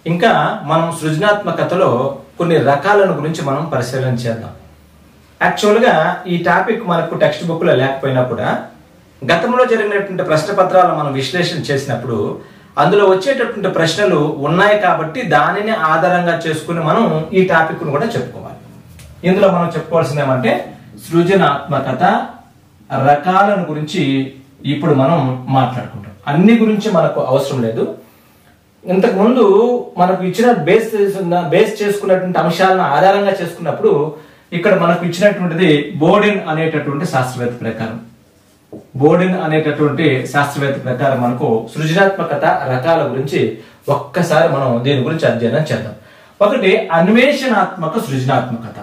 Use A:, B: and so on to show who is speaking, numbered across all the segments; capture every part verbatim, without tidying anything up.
A: ఇంకా మనం సృజనాత్మకతలో కొన్ని రకాలను గురించి మనం పరిశీలన చేద్దాం. యాక్చువల్గా ఈ టాపిక్ మనకు టెక్స్ట్ బుక్ లో లేకపోయినా కూడా గతంలో జరిగినటువంటి ప్రశ్న పత్రాలు మనం విశ్లేషణ చేసినప్పుడు అందులో వచ్చేటటువంటి ప్రశ్నలు ఉన్నాయి కాబట్టి దానిని ఆధారంగా చేసుకుని మనం ఈ టాపిక్ ను కూడా చెప్పుకోవాలి. ఇందులో మనం చెప్పుకోవాల్సింది ఏమంటే సృజనాత్మకత రకాలను గురించి ఇప్పుడు మనం మాట్లాడుకుంటాం. అన్ని గురించి మనకు అవసరం లేదు. ఇంతకు ముందు మనకు ఇచ్చిన బేస్ బేస్ చేసుకున్నటువంటి అంశాలను ఆధారంగా చేసుకున్నప్పుడు ఇక్కడ మనకు ఇచ్చినటువంటిది బోర్డిన్ అనేటటువంటి శాస్త్రవేత్త ప్రకారం బోర్డిన్ అనేటటువంటి శాస్త్రవేత్త ప్రకారం మనకు సృజనాత్మకత రకాల గురించి ఒక్కసారి మనం దీని గురించి అధ్యయనం చేద్దాం. ఒకటి అన్వేషణాత్మక సృజనాత్మకత.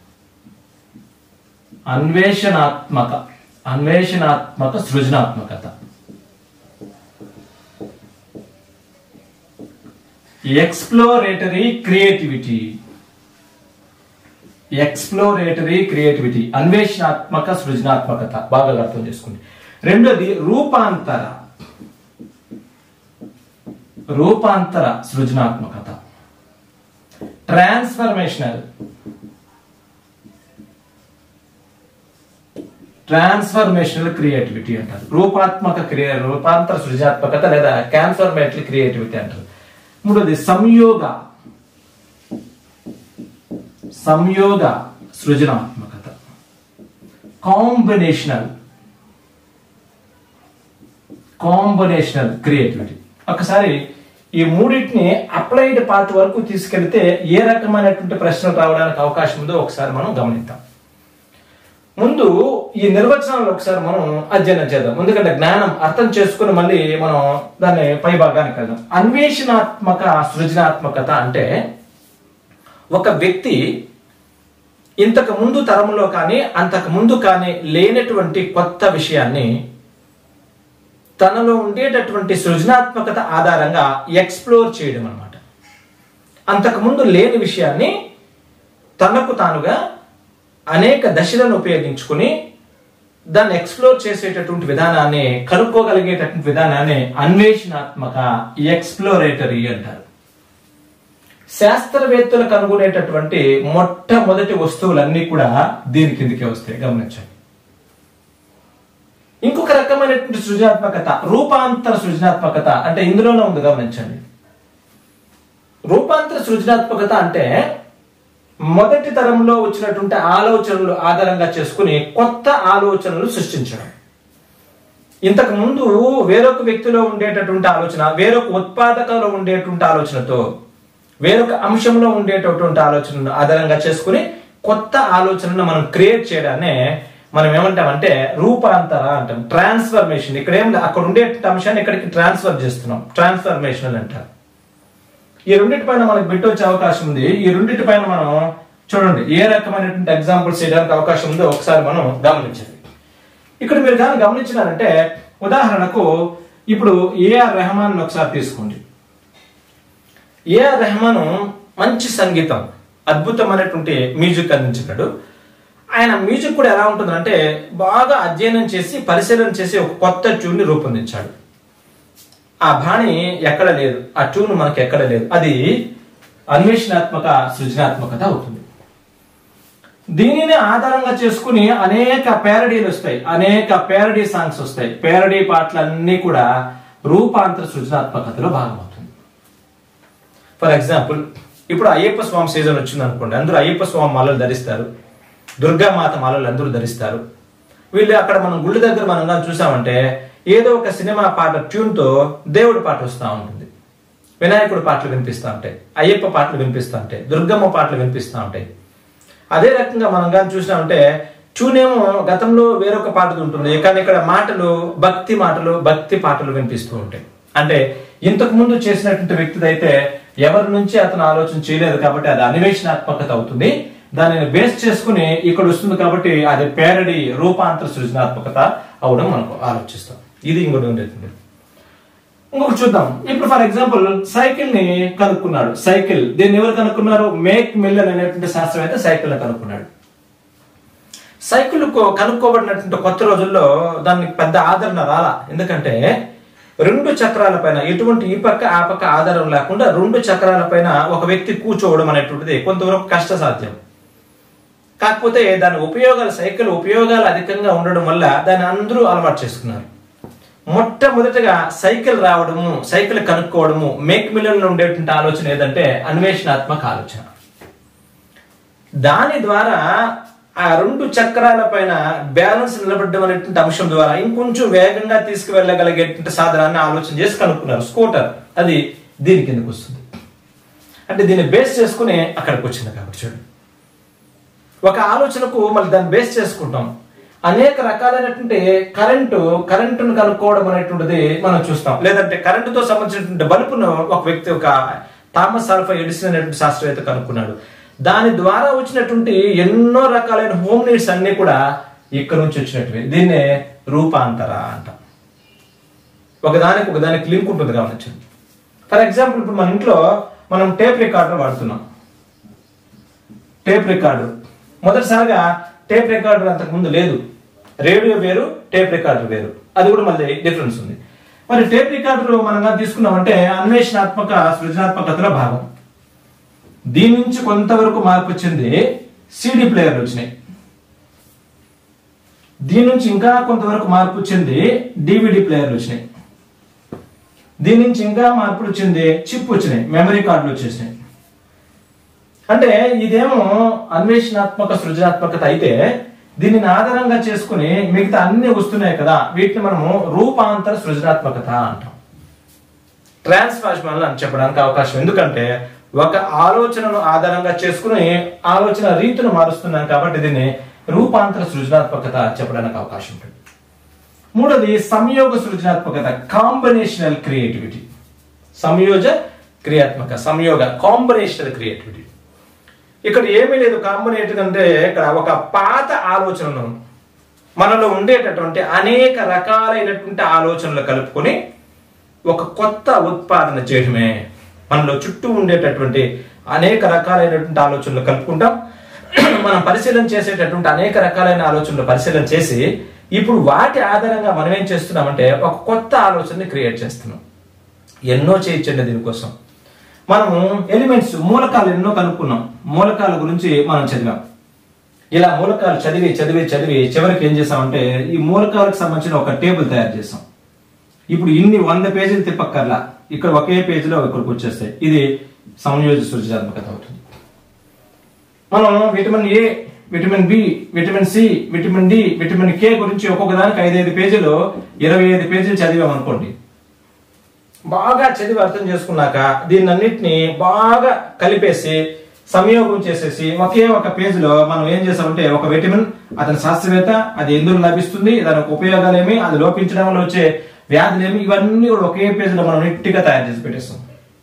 A: అన్వేషణాత్మక అన్వేషణాత్మక సృజనాత్మకత. ఎక్స్ప్లోరేటరీ క్రియేటివిటీ ఎక్స్ప్లోరేటరీ క్రియేటివిటీ అన్వేషణాత్మక సృజనాత్మకత బాగా అర్థం చేసుకోండి. రెండోది రూపాంతర రూపాంతర సృజనాత్మకత. ట్రాన్స్ఫర్మేషనల్ ట్రాన్స్ఫర్మేషనల్ క్రియేటివిటీ అంటారు. రూపాత్మక క్రియ రూపాంతర సృజనాత్మకత లేదా ట్రాన్స్ఫర్మేటరీ క్రియేటివిటీ అంటారు. మూడోది సంయోగ సంయోగ సృజనాత్మకత. Combinational combinational creativity. ఒకసారి ఈ మూడింటిని అప్లైడ్ పార్ట్ వరకు తీసుకెళ్తే ఏ రకమైనటువంటి ప్రశ్నలు రావడానికి అవకాశం ఉందో ఒకసారి మనం గమనిద్దాం. ముందు ఈ నిర్వచనాలు ఒకసారి మనం అధ్యయనం చేద్దాం. ఎందుకంటే జ్ఞానం అర్థం చేసుకుని మళ్ళీ మనం దాన్ని పై భాగానికి వెళ్దాం. అన్వేషణాత్మక సృజనాత్మకత అంటే ఒక వ్యక్తి ఇంతకు ముందు తరంలో కానీ అంతకు ముందు కానీ లేనటువంటి కొత్త విషయాన్ని తనలో ఉండేటటువంటి సృజనాత్మకత ఆధారంగా ఎక్స్ప్లోర్ చేయడం అన్నమాట. అంతకు ముందు లేని విషయాన్ని తనకు తానుగా అనేక దశలను ఉపయోగించుకుని దాన్ని ఎక్స్ప్లోర్ చేసేటటువంటి విధానాన్ని కనుక్కోగలిగేటటువంటి విధానాన్ని అన్వేషణాత్మక ఎక్స్ప్లోరేటరీ అంటారు. శాస్త్రవేత్తలు కనుగొనేటటువంటి మొట్టమొదటి వస్తువులన్నీ కూడా దీని కిందకే వస్తాయి. గమనించండి. ఇంకొక రకమైనటువంటి సృజనాత్మకత రూపాంతర సృజనాత్మకత అంటే ఇందులోనే ఉంది. గమనించండి. రూపాంతర సృజనాత్మకత అంటే మొదటి తరంలో వచ్చినటువంటి ఆలోచనలు ఆధారంగా చేసుకుని కొత్త ఆలోచనలు సృష్టించడం. ఇంతకు ముందు వేరొక వ్యక్తిలో ఉండేటటువంటి ఆలోచన వేరొక ఉత్పాదకలో ఉండేటువంటి ఆలోచనతో వేరొక అంశంలో ఉండేటటువంటి ఆలోచనను ఆధారంగా చేసుకుని కొత్త ఆలోచనను మనం క్రియేట్ చేయడాన్ని మనం ఏమంటామంటే రూపాంతర అంటాం. ట్రాన్స్ఫర్మేషన్. ఇక్కడ ఏం అక్కడ ఉండే అంశాన్ని ఇక్కడికి ట్రాన్స్ఫర్ చేస్తున్నాం. ట్రాన్స్ఫర్మేషన్ అంటారు. ఈ రెండింటి పైన మనకు బిట్ వచ్చే అవకాశం ఉంది. ఈ రెండింటి పైన మనం చూడండి ఏ రకమైనటువంటి ఎగ్జాంపుల్స్ చేయడానికి అవకాశం ఉందో ఒకసారి మనం గమనించండి. ఇక్కడ మీరు కానీ గమనించినారంటే ఉదాహరణకు ఇప్పుడు ఏఆర్ రెహమాన్ ఒకసారి తీసుకోండి. ఏఆర్ రెహమాన్ మంచి సంగీతం అద్భుతమైనటువంటి మ్యూజిక్ అందించాడు. ఆయన మ్యూజిక్ కూడా ఎలా ఉంటుందంటే బాగా అధ్యయనం చేసి పరిశీలన చేసి ఒక కొత్త ట్యూన్ ని రూపొందించాడు. ఆ బాణి ఎక్కడ లేదు, ఆ ట్యూన్ మనకి ఎక్కడ లేదు. అది అన్వేషణాత్మక సృజనాత్మకత అవుతుంది. దీనిని ఆధారంగా చేసుకుని అనేక ప్యారడీలు వస్తాయి, అనేక ప్యారడీ సాంగ్స్ వస్తాయి. ప్యారడీ పాటలన్నీ కూడా రూపాంతర సృజనాత్మకతలో భాగమవుతుంది. ఫర్ ఎగ్జాంపుల్ ఇప్పుడు అయ్యప్ప స్వామి సీజన్ వచ్చింది అనుకోండి. అందరూ అయ్యప్ప స్వామి మాలలు ధరిస్తారు, దుర్గామాత మాలలు అందరూ ధరిస్తారు. వీళ్ళు అక్కడ మనం గుళ్ళ దగ్గర మనం కానీ చూసామంటే ఏదో ఒక సినిమా పాట ట్యూన్ తో దేవుడి పాట వస్తూ ఉంటుంది, వినాయకుడి పాటలు వినిపిస్తూ ఉంటాయి, అయ్యప్ప పాటలు వినిపిస్తూ ఉంటాయి, దుర్గమ్మ పాటలు వినిపిస్తూ ఉంటాయి. అదే రకంగా మనం కానీ చూసినామంటే ట్యూన్ ఏమో గతంలో వేరొక పాట ఉంటుంది, కానీ ఇక్కడ మాటలు భక్తి మాటలు భక్తి పాటలు వినిపిస్తూ ఉంటాయి. అంటే ఇంతకు ముందు చేసినటువంటి వ్యక్తి అయితే ఎవరి నుంచి అతను ఆలోచన చేయలేదు కాబట్టి అది అన్వేషణాత్మకత అవుతుంది. దానిని బేస్ చేసుకుని ఇక్కడ వస్తుంది కాబట్టి అది ప్యారడీ రూపాంతర సృజనాత్మకత అవడం మనకు ఆలోచిస్తాం. ఇది ఇంకోటి ఉండేది. ఇంకొకటి చూద్దాం. ఇప్పుడు ఫర్ ఎగ్జాంపుల్ సైకిల్ ని కనుక్కున్నాడు. సైకిల్ దీన్ని ఎవరు కనుక్కున్నారు? మేక్ మిల్లన్ అనేటువంటి శాస్త్రవేత్త సైకిల్ ని కనుక్కున్నాడు. సైకిల్ కనుక్కోబడినటువంటి కొత్త రోజుల్లో దానికి పెద్ద ఆదరణ రాలా. ఎందుకంటే రెండు చక్రాల పైన ఎటువంటి ఈ పక్క ఆ పక్క ఆధారం లేకుండా రెండు చక్రాల పైన ఒక వ్యక్తి కూర్చోవడం అనేటువంటిది కొంతవరకు కష్టసాధ్యం. కాకపోతే దాని ఉపయోగాలు, సైకిల్ ఉపయోగాలు అధికంగా ఉండడం వల్ల దాన్ని అందరూ అలవాటు చేసుకున్నారు. మొట్టమొదటిగా సైకిల్ రావడము, సైకిల్ కనుక్కోవడము, మేక్ మిలియన్లో ఉండేటువంటి ఆలోచన ఏదంటే అన్వేషణాత్మక ఆలోచన. దాని ద్వారా ఆ రెండు చక్రాల పైన బ్యాలెన్స్ నిలబడడం అనేటువంటి అంశం ద్వారా ఇంకొంచెం వేగంగా తీసుకువెళ్ళగలిగేటువంటి సాధనాన్ని ఆలోచన చేసి కనుక్కున్నారు. స్కూటర్ అది దీని కిందకు వస్తుంది. అంటే దీన్ని బేస్ చేసుకుని అక్కడికి వచ్చింది. కాబట్టి చూడండి, ఒక ఆలోచనకు మళ్ళీ దాన్ని బేస్ చేసుకుంటాం. అనేక రకాలైనటువంటి కరెంటు కరెంటును కనుక్కోవడం అనేటువంటిది మనం చూస్తాం. లేదంటే కరెంటుతో సంబంధించినటువంటి బల్బును ఒక వ్యక్తి, ఒక థామస్ ఆల్వా ఎడిసన్ అనేటువంటి శాస్త్రవేత్త కనుక్కున్నాడు. దాని ద్వారా వచ్చినటువంటి ఎన్నో రకాలైన హోమ్ నీడ్స్ అన్ని కూడా ఇక్కడ నుంచి వచ్చినట్టువి. దీన్నే రూపాంతర అంటాం. ఒకదానికి ఒకదానికి లింక్ ఉంటుంది గమనించండి. ఫర్ ఎగ్జాంపుల్ ఇప్పుడు మన ఇంట్లో మనం టేప్ రికార్డర్ వాడుతున్నాం. టేప్ రికార్డర్ మొదటిసారిగా టేప్ రికార్డర్ అంతకు ముందు లేదు. రేడియో వేరు, టేప్ రికార్డర్ వేరు. అది కూడా మళ్ళీ డిఫరెన్స్ ఉంది. మరి టేప్ రికార్డర్ మనం తీసుకున్నామంటే అన్వేషణాత్మక సృజనాత్మకతలో భాగం. దీని నుంచి కొంతవరకు మార్పు వచ్చింది సిడి ప్లేయర్లు వచ్చినాయి. దీని నుంచి ఇంకా కొంతవరకు మార్పు వచ్చింది డివిడి ప్లేయర్లు వచ్చినాయి. దీని నుంచి ఇంకా మార్పులు వచ్చింది చిప్ వచ్చినాయి, మెమరీ కార్డులు వచ్చేసినాయి. అంటే ఇదేమో అన్వేషణాత్మక సృజనాత్మకత అయితే దీనిని ఆధారంగా చేసుకుని మిగతా అన్ని వస్తున్నాయి కదా, వీటిని మనము రూపాంతర సృజనాత్మకత అంటాం. ట్రాన్స్ఫార్మేషన్ అని చెప్పడానికి అవకాశం. ఎందుకంటే ఒక ఆలోచనను ఆధారంగా చేసుకుని ఆలోచన రీతిని మారుస్తున్నాం కాబట్టి దీన్ని రూపాంతర సృజనాత్మకత చెప్పడానికి అవకాశం ఉంటుంది. మూడోది సంయోగ సృజనాత్మకత, కాంబినేషనల్ క్రియేటివిటీ. సంయోజ క్రియాత్మక, సంయోగ కాంబినేషనల్ క్రియేటివిటీ. ఇక్కడ ఏమీ లేదు కాంబినేటివ్ అంటే ఇక్కడ ఒక పాత ఆలోచనను మనలో ఉండేటటువంటి అనేక రకాలైనటువంటి ఆలోచనలు కలుపుకొని ఒక కొత్త ఉత్పాదన చేయడమే. మనలో చుట్టూ ఉండేటటువంటి అనేక రకాలైనటువంటి ఆలోచనలు కలుపుకుంటాం. మనం పరిశీలన చేసేటటువంటి అనేక రకాలైన ఆలోచనలు పరిశీలన చేసి ఇప్పుడు వాటి ఆధారంగా మనం ఏం చేస్తున్నామంటే ఒక కొత్త ఆలోచనని క్రియేట్ చేస్తున్నాం. ఎన్నో చేయొచ్చండి దీనికోసం. మనము ఎలిమెంట్స్, మూలకాలు ఎన్నో కనుక్కున్నాం. మూలకాల గురించి మనం చదివాం. ఇలా మూలకాలు చదివి చదివి చదివి చివరికి ఏం చేసామంటే ఈ మూలకాలకు సంబంధించిన ఒక టేబుల్ తయారు చేసాం. ఇప్పుడు ఇన్ని వంద పేజీలు తిప్పక్కర్లా, ఇక్కడ ఒకే పేజీలో ఇక్కడికి వచ్చేస్తాయి. ఇది సంయోజ సృజనాత్మకత అవుతుంది. మనం vitamin A, vitamin B, vitamin C, vitamin D, vitamin K గురించి ఒక్కొక్క దానికి ఐదైదు పేజీలు, ఇరవై ఐదు పేజీలు చదివాం అనుకోండి. బాగా చదివి అర్థం చేసుకున్నాక దీన్ని అన్నిటిని బాగా కలిపేసి సంయోగం చేసేసి ఒకే ఒక పేజీలో మనం ఏం చేసామంటే ఒక విటమిన్, అతని శాస్త్రవేత్త, అది ఎందుకు లభిస్తుంది, దానికి ఉపయోగాలు ఏమి, అది లోపించడం వల్ల వచ్చే వ్యాధులు ఏమి, ఇవన్నీ కూడా ఒకే పేజీలో మనం నీట్గా తయారు చేసి పెట్టేస్తాం.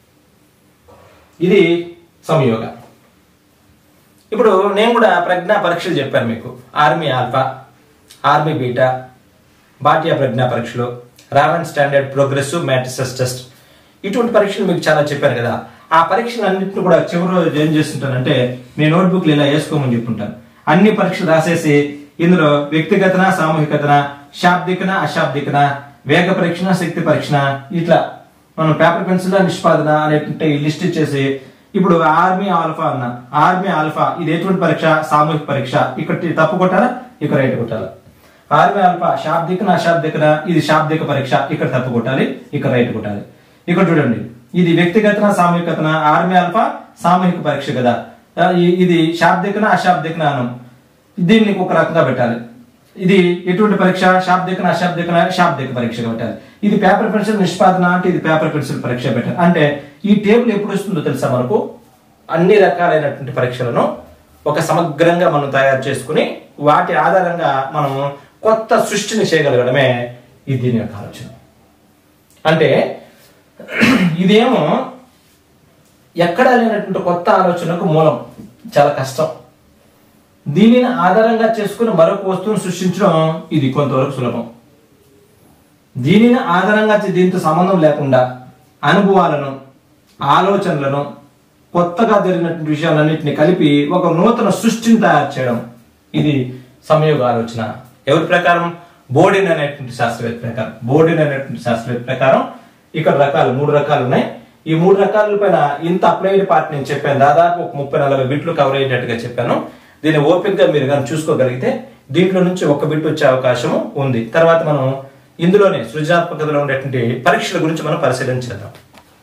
A: ఇది సంయోగ. ఇప్పుడు నేను కూడా ప్రజ్ఞా పరీక్షలు చెప్పాను మీకు. Army alpha, army beta, Bhatia ప్రజ్ఞా పరీక్షలు, Raven standard progressive matrices test, ఇటువంటి పరీక్షలు మీకు చాలా చెప్పాను కదా. ఆ పరీక్షలు అన్నింటిని కూడా చివరి రోజు ఏం చేస్తుంటానంటే మీ నోట్బుక్లు ఇలా వేసుకోమని చెప్పుంటాను. అన్ని పరీక్షలు రాసేసి ఇందులో వ్యక్తిగతన, సామూహికతన, శాబ్దికన, అశాబ్దికన, వేగ పరీక్షణ, శక్తి పరీక్షణ, ఇట్లా మనం పేపర్ పెన్సిల్ నిష్పాదన అనేటువంటి లిస్ట్ ఇచ్చేసి ఇప్పుడు ఆర్మీ ఆల్ఫా అన్న, ఆర్మీ ఆల్ఫా ఇది ఎటువంటి పరీక్ష, సామూహిక పరీక్ష, ఇక్కడ తప్పు కొట్టాలా, ఇక్కడ రైట్ కొట్టాలా. ఆర్మీ ఆల్ఫా శాబ్దికన, అశాబ్దికన, ఇది శాబ్దిక పరీక్ష, ఇక్కడ తప్పు కొట్టాలి, ఇక్కడ రైట్ కొట్టాలి. ఇక్కడ చూడండి, ఇది వ్యక్తిగతన, సామూహికతన, ఆర్మీ ఆల్ఫా సామూహిక పరీక్ష కదా, ఇది శాబ్దికన, అశాబ్దికన అనం, దీన్ని ఒక రకంగా పెట్టాలి. ఇది ఎటువంటి పరీక్ష, శాబ్దికన, అశాబ్దికన, శాబ్దిక పరీక్షగా పెట్టాలి. ఇది పేపర్ పెన్సిల్ నిష్పాదన అంటే ఇది పేపర్ పెన్సిల్ పరీక్ష పెట్టాలి. అంటే ఈ టేబుల్ ఎప్పుడు వస్తుందో తెలుసా మనకు, అన్ని రకాలైనటువంటి పరీక్షలను ఒక సమగ్రంగా మనం తయారు చేసుకుని వాటి ఆధారంగా మనం కొత్త సృష్టిని చేయగలగడమే ఇది దీని యొక్క ఆలోచన. అంటే ఇదేమో ఎక్కడా లేనటువంటి కొత్త ఆలోచనకు మూలం, చాలా కష్టం. దీనిని ఆధారంగా చేసుకుని మరొక వస్తువును సృష్టించడం ఇది కొంతవరకు సులభం. దీనిని ఆధారంగా దీంతో సంబంధం లేకుండా అనుభవాలను, ఆలోచనలను, కొత్తగా జరిగినటువంటి విషయాలన్నింటినీ కలిపి ఒక నూతన సృష్టిని తయారు చేయడం ఇది సంయోగ ఆలోచన. ఎవరి ప్రకారం? బోర్డిన్ అనేటువంటి శాస్త్రవేత్త ప్రకారం బోర్డిన్ అనేటువంటి శాస్త్రవేత్త ప్రకారం ఇక్కడ రకాలు మూడు రకాలు ఉన్నాయి. ఈ మూడు రకాల పైన ఇంత అప్లైడ్ పార్ట్ నేను చెప్పాను, దాదాపు ఒక ముప్పై నలభై బిట్లు కవర్ అయ్యేటట్టుగా చెప్పాను. దీన్ని ఓపిక్ గా మీరు కానీ చూసుకోగలిగితే దీంట్లో నుంచి ఒక బిట్ వచ్చే అవకాశం ఉంది. తర్వాత మనం ఇందులోనే సృజనాత్మకతలో ఉండేటువంటి పరీక్షల గురించి మనం పరిశీలన చేద్దాం.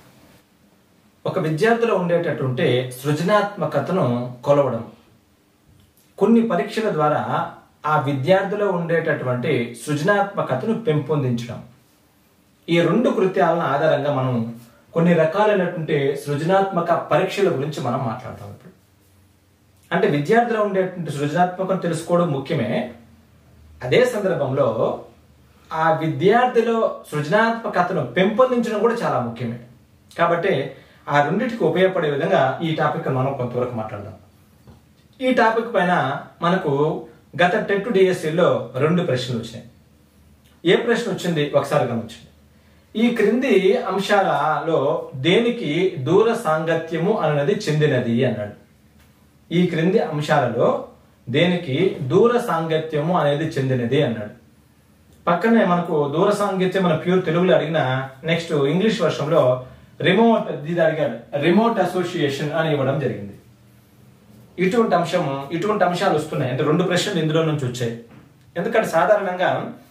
A: ఒక విద్యార్థిలో ఉండేటటువంటి సృజనాత్మకతను కొలవడం, కొన్ని పరీక్షల ద్వారా ఆ విద్యార్థిలో ఉండేటటువంటి సృజనాత్మకతను పెంపొందించడం, ఈ రెండు కృత్యాలను ఆధారంగా మనం కొన్ని రకాలైనటువంటి సృజనాత్మక పరీక్షల గురించి మనం మాట్లాడతాం. ఇప్పుడు అంటే విద్యార్థిలో ఉండేటువంటి సృజనాత్మకతను తెలుసుకోవడం ముఖ్యమే, అదే సందర్భంలో ఆ విద్యార్థిలో సృజనాత్మకతను పెంపొందించడం కూడా చాలా ముఖ్యమే. కాబట్టి ఆ రెండింటికి ఉపయోగపడే విధంగా ఈ టాపిక్ మనం కొంతవరకు మాట్లాడదాం. ఈ టాపిక్ పైన మనకు గత టెట్ డిఎస్సిలో రెండు ప్రశ్నలు వచ్చినాయి. ఏ ప్రశ్న వచ్చింది ఒకసారి గమనించండి. ఈ క్రింది అంశాలలో దేనికి దూర సాంగత్యము అనేది చెందినది అన్నాడు. ఈ క్రింది అంశాలలో దేనికి దూర సాంగత్యము అనేది చెందినది అన్నాడు. పక్కనే మనకు దూర సాంగత్యం మన ప్యూర్ తెలుగులో అడిగిన నెక్స్ట్ ఇంగ్లీష్ వర్షంలో రిమోట్ ఇది అడిగాడు, రిమోట్ అసోసియేషన్ అని ఇవ్వడం జరిగింది. ఇటువంటి అంశం ఇటువంటి అంశాలు వస్తున్నాయి అంటే రెండు ప్రశ్నలు ఇందులో నుంచి వచ్చాయి. ఎందుకంటే సాధారణంగా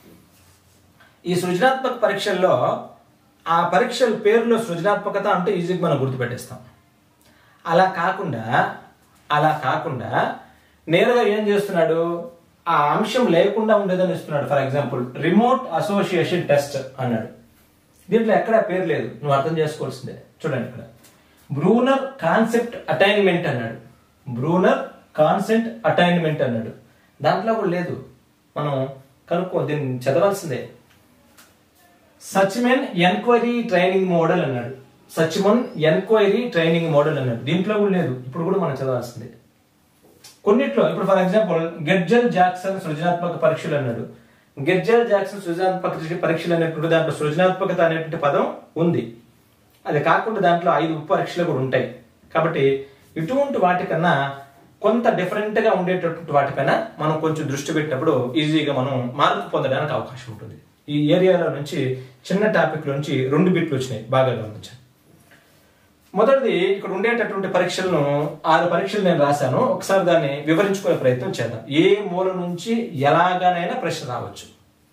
A: ఈ సృజనాత్మక పరీక్షల్లో ఆ పరీక్షల పేరులో సృజనాత్మకత అంటే ఈజీగా మనం గుర్తుపెట్టేస్తాం. అలా కాకుండా అలా కాకుండా నేరుగా ఏం చేస్తున్నాడు, ఆ అంశం లేకుండా ఉండేదని ఇస్తున్నాడు. For example remote association test అన్నాడు. దీంట్లో ఎక్కడా పేరు లేదు, నువ్వు అర్థం చేసుకోవాల్సిందే. చూడండి ఇక్కడ బ్రూనర్ కాన్సెప్ట్ అటైన్మెంట్ అన్నాడు. బ్రూనర్ కాన్సెప్ట్ అటైన్మెంట్ అన్నాడు. దాంట్లో కూడా లేదు, మనం కనుక్కో దీన్ని చదవాల్సిందే. సచ్మెన్ ఎన్క్వైరీ ట్రైనింగ్ మోడల్ అన్నాడు. సచ్మెన్ ఎన్క్వైరీ ట్రైనింగ్ మోడల్ అన్నాడు. దీంట్లో కూడా లేదు, ఇప్పుడు కూడా మనం చదవాల్సిందే. కొన్నిట్లో ఇప్పుడు ఫర్ ఎగ్జాంపుల్ గెర్జల్ జాక్సన్ సృజనాత్మక పరీక్షలు అన్నాడు. గెర్జల్ జాక్సన్ సృజనాత్మక పరీక్షలు అనేటువంటి దాంట్లో సృజనాత్మకత అనేటువంటి పదం ఉంది. అది కాకుండా దాంట్లో ఐదు ఉప పరీక్షలు కూడా ఉంటాయి. కాబట్టి ఇటువంటి వాటికన్నా కొంత డిఫరెంట్ గా ఉండేటటువంటి వాటిపైన మనం కొంచెం దృష్టి పెట్టినప్పుడు ఈజీగా మనం మార్పు పొందడానికి అవకాశం ఉంటుంది. ఈ ఏరియాలో నుంచి చిన్న టాపిక్ నుంచి రెండు బిట్లు వచ్చినాయి, బాగా గమనించాను. మొదటిది ఇక్కడ ఉండేటటువంటి పరీక్షలను ఆరు పరీక్షలు నేను రాశాను. ఒకసారి దాన్ని వివరించుకునే ప్రయత్నం చేద్దాం. ఏ మూల నుంచి ఎలాగనైనా ప్రశ్న రావచ్చు,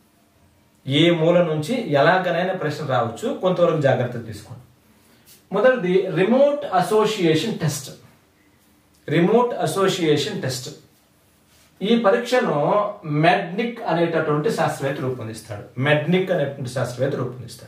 A: ఏ మూల నుంచి ఎలాగనైనా ప్రశ్న రావచ్చు, కొంతవరకు జాగ్రత్తలు తీసుకోండి. మొదటిది remote association test. Remote association test ఈ పరీక్షను మెడ్నిక్ అనేటటువంటి శాస్త్రవేత్త రూపొందిస్తాడు. మెడ్నిక్ అనేటువంటి శాస్త్రవేత్త రూపొందిస్తాడు.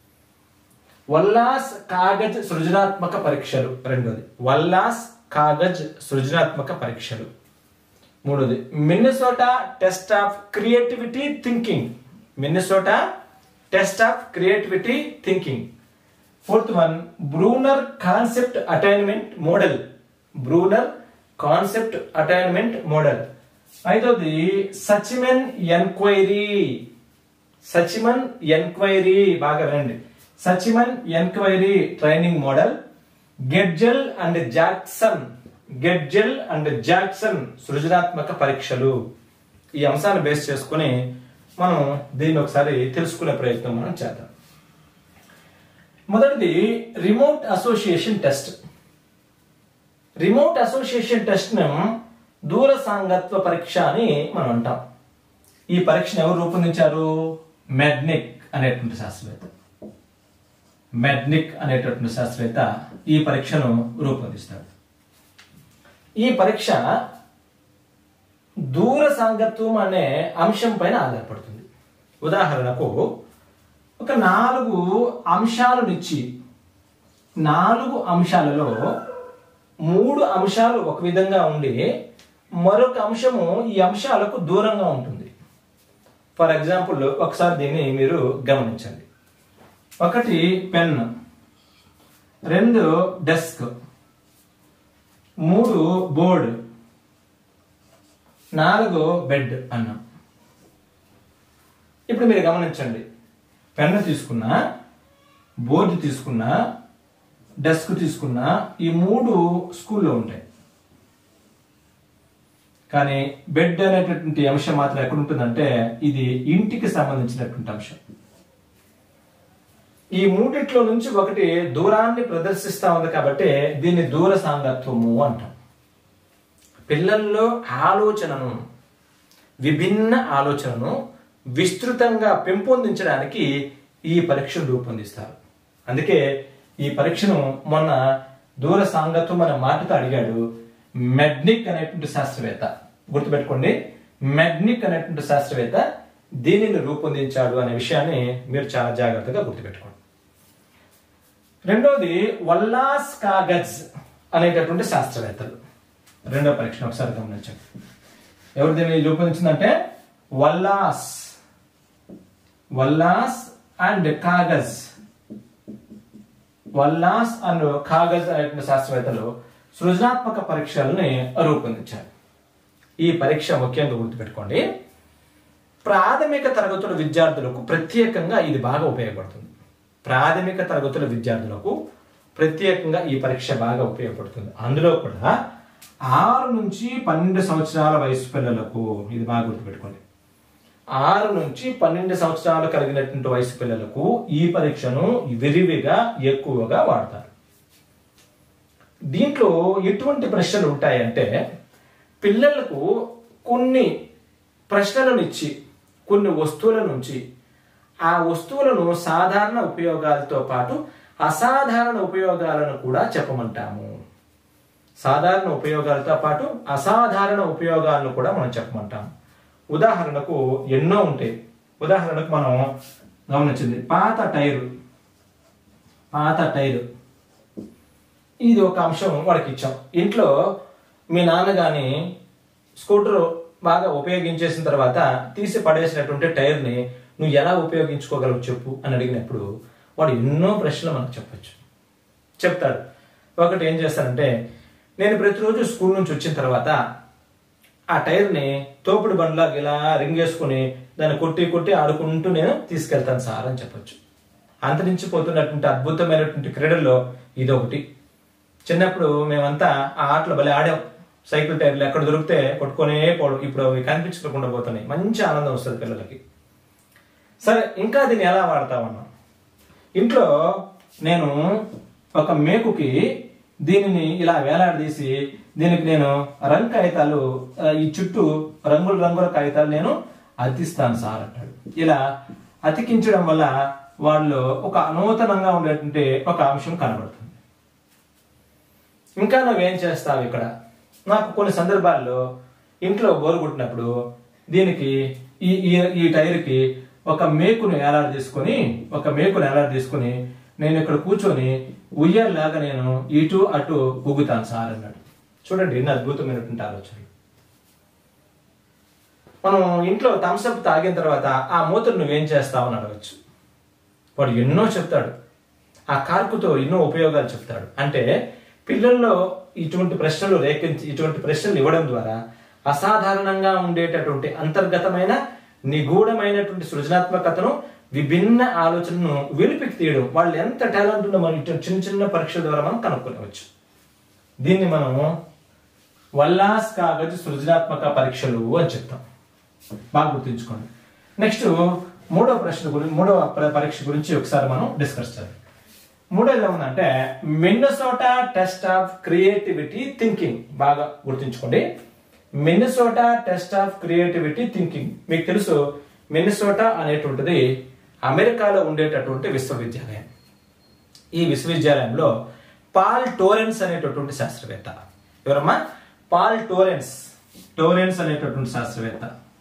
A: వల్లాస్ కాగజ్ సృజనాత్మక పరీక్షలు రెండోది. వల్లాస్ కాగజ్ సృజనాత్మక పరీక్షలు మూడోది. Minnesota test of creativity thinking. Minnesota test of creativity thinking. Fourth one Bruner concept attainment model. Bruner concept attainment model. ఐదోది సచ్మెన్ ఎన్క్వైరీ. సచ్మెన్ ఎన్క్వైరీ బాగా రండి. Suchman inquiry training model. Getzels and Jackson. Getzels and Jackson సృజనాత్మక పరీక్షలు. ఈ అంశాన్ని base చేసుకుని మనం దీన్ని ఒకసారి తెలుసుకునే ప్రయత్నం మనం చేద్దాం. మొదటిది remote association test. Remote association test ను దూర సాంగత్వ పరీక్ష అని మనం అంటాం. ఈ పరీక్షను ఎవరు రూపొందించారు? మెడ్నిక్ అనేటువంటి శాస్త్రవేత్త. మెడ్నిక్ అనేటటువంటి శాస్త్రవేత్త ఈ పరీక్షను రూపొందిస్తాడు. ఈ పరీక్ష దూర సాంగత్వం అనే అంశం పైన ఆధారపడుతుంది. ఉదాహరణకు ఒక నాలుగు అంశాలనిచ్చి నాలుగు అంశాలలో మూడు అంశాలు ఒక విధంగా ఉండి మరొక అంశము ఈ అంశాలకు దూరంగా ఉంటుంది. ఫర్ ఎగ్జాంపుల్ ఒకసారి దీన్ని మీరు గమనించండి. ఒకటి పెన్, రెండు డెస్క్, మూడు బోర్డు, నాలుగు బెడ్ అన్నాం. ఇప్పుడు మీరు గమనించండి, పెన్ను తీసుకున్నా, బోర్డు తీసుకున్నా, డెస్క్ తీసుకున్నా, ఈ మూడు స్కూల్లో ఉంటాయి. కానీ బెడ్ అనేటటువంటి అంశం మాత్రం ఎక్కడ ఉంటుందంటే ఇది ఇంటికి సంబంధించినటువంటి అంశం. ఈ మూడిట్లో నుంచి ఒకటి దూరాన్ని ప్రదర్శిస్తా ఉంది కాబట్టి దీన్ని దూర సాంగత్వము అంటాం. పిల్లల్లో ఆలోచనను, విభిన్న ఆలోచనను విస్తృతంగా పెంపొందించడానికి ఈ పరీక్షను రూపొందిస్తారు. అందుకే ఈ పరీక్షను మొన్న దూర సాంగత్వం అనే మాటతో అడిగాడు మెడ్నిక్ అనేటువంటి శాస్త్రవేత్త. గుర్తుపెట్టుకోండి, మెడ్నిక్ అనేటువంటి శాస్త్రవేత్త దీనిని రూపొందించాడు అనే విషయాన్ని మీరు చాలా జాగ్రత్తగా గుర్తుపెట్టుకోండి. రెండోది వల్లాస్ కాగజ్ అనేటటువంటి శాస్త్రవేత్తలు. రెండో పరీక్ష ఒకసారి గమనించండి. ఎవరు దీన్ని రూపొందించిందంటే Wallach Wallach and Kogan Wallach and Kogan అనేటువంటి శాస్త్రవేత్తలు సృజనాత్మక పరీక్షల్ని రూపొందించారు. ఈ పరీక్ష ముఖ్యంగా గుర్తుపెట్టుకోండి, ప్రాథమిక తరగతుల విద్యార్థులకు ప్రత్యేకంగా ఇది బాగా ఉపయోగపడుతుంది. ప్రాథమిక తరగతుల విద్యార్థులకు ప్రత్యేకంగా ఈ పరీక్ష బాగా ఉపయోగపడుతుంది. అందులో కూడా ఆరు నుంచి పన్నెండు సంవత్సరాల వయసు పిల్లలకు ఇది బాగా గుర్తుపెట్టుకోండి. ఆరు నుంచి పన్నెండు సంవత్సరాలు కలిగినటువంటి వయసు పిల్లలకు ఈ పరీక్షను విరివిగా ఎక్కువగా వాడతారు. దీంట్లో ఎటువంటి ప్రశ్నలు ఉంటాయంటే పిల్లలకు కొన్ని ప్రశ్నలను ఇచ్చి కొన్ని వస్తువుల నుంచి ఆ వస్తువులను సాధారణ ఉపయోగాలతో పాటు అసాధారణ ఉపయోగాలను కూడా చెప్పమంటాము. సాధారణ ఉపయోగాలతో పాటు అసాధారణ ఉపయోగాలను కూడా మనం చెప్పమంటాము. ఉదాహరణకు ఎన్నో ఉంటాయి. ఉదాహరణకు మనం గమనించింది పాత టైరు పాత టైరు ఇది ఒక అంశం వాడికి ఇచ్చాం. ఇంట్లో మీ నాన్న గాని స్కూటర్ బాగా ఉపయోగించేసిన తర్వాత తీసి పడేసినటువంటి టైర్ని నువ్వు ఎలా ఉపయోగించుకోగలవు చెప్పు అని అడిగినప్పుడు వాడు ఎన్నో ప్రశ్నలు మనకు చెప్పచ్చు చెప్తాడు. ఒకటి ఏం చేస్తానంటే, నేను ప్రతిరోజు స్కూల్ నుంచి వచ్చిన తర్వాత ఆ టైర్ని తోపుడు బండ్లాగా ఇలా రింగేసుకుని దాన్ని కొట్టి కొట్టి ఆడుకుంటూ నేను తీసుకెళ్తాను సార్ అని చెప్పచ్చు. అంతరించిపోతున్నటువంటి అద్భుతమైనటువంటి క్రీడల్లో ఇదొకటి. చిన్నప్పుడు మేమంతా ఆ ఆటలు భలే ఆడాం. సైకిల్ టైర్లు ఎక్కడ దొరికితే కొట్టుకునే పోవడం. ఇప్పుడు అవి కనిపించకుండా పోతున్నాయి. మంచి ఆనందం వస్తుంది పిల్లలకి. సరే, ఇంకా దీన్ని ఎలా వాడతామన్నా, ఇంట్లో నేను ఒక మేకుకి దీనిని ఇలా వేలాడదీసి దీనికి నేను రంగు కాగితాలు ఈ చుట్టూ రంగుల రంగుల కాగితాలు నేను అతికిస్తాను సార్ అంటాడు. ఇలా అతికించడం వల్ల వాళ్ళు ఒక నూతనంగా ఉండేటువంటి ఒక అంశం కనబడుతుంది. ఇంకా నువ్వేం చేస్తావు ఇక్కడ, నాకు కొన్ని సందర్భాల్లో ఇంట్లో బోరు కొట్టినప్పుడు దీనికి ఈ ఈ టైర్కి ఒక మేకును ఏలాడ తీసుకొని ఒక మేకును ఏలాడ తీసుకొని నేను ఇక్కడ కూర్చొని ఉయ్యాలాగా నేను ఇటు అటు ఊగుతాను సార్ అన్నాడు. చూడండి ఎన్ని అద్భుతమైనటువంటి ఆలోచనలు. మనం ఇంట్లో థమ్స్అప్ తాగిన తర్వాత ఆ మూతను నువ్వేం చేస్తావు అని అడగచ్చు. వాడు ఎన్నో చెప్తాడు, ఆ కార్కుతో ఎన్నో ఉపయోగాలు చెప్తాడు. అంటే పిల్లల్లో ఇటువంటి ప్రశ్నలు రేకించి ఇటువంటి ప్రశ్నలు ఇవ్వడం ద్వారా అసాధారణంగా ఉండేటటువంటి అంతర్గతమైన నిగూఢమైనటువంటి సృజనాత్మకతను విభిన్న ఆలోచనను వెలిపికి తీయడం, వాళ్ళు ఎంత టాలెంట్ ఉందో మనం ఇటు చిన్న చిన్న పరీక్షల ద్వారా మనం కనుక్కోవచ్చు. దీన్ని మనం వల్లాస్ కాగజ్ సృజనాత్మక పరీక్షలు అని చెప్తాం. బాగా గుర్తుంచుకోండి. నెక్స్ట్ మూడో ప్రశ్న గురించి మూడో పరీక్ష గురించి ఒకసారి మనం డిస్కస్ చేద్దాం. మూడోది ఏముందంటే Minnesota test of creativity thinking. బాగా గుర్తుంచుకోండి, Minnesota test of creativity thinking. మీకు తెలుసు మిన్నసోటా అనేటువంటిది అమెరికాలో ఉండేటటువంటి విశ్వవిద్యాలయం. ఈ విశ్వవిద్యాలయంలో పాల్ టోరెన్స్ అనేటటువంటి శాస్త్రవేత్త. ఎవరమ్మా? పాల్ టోరెన్స్ టోరెన్స్ అనేటటువంటి శాస్త్రవేత్త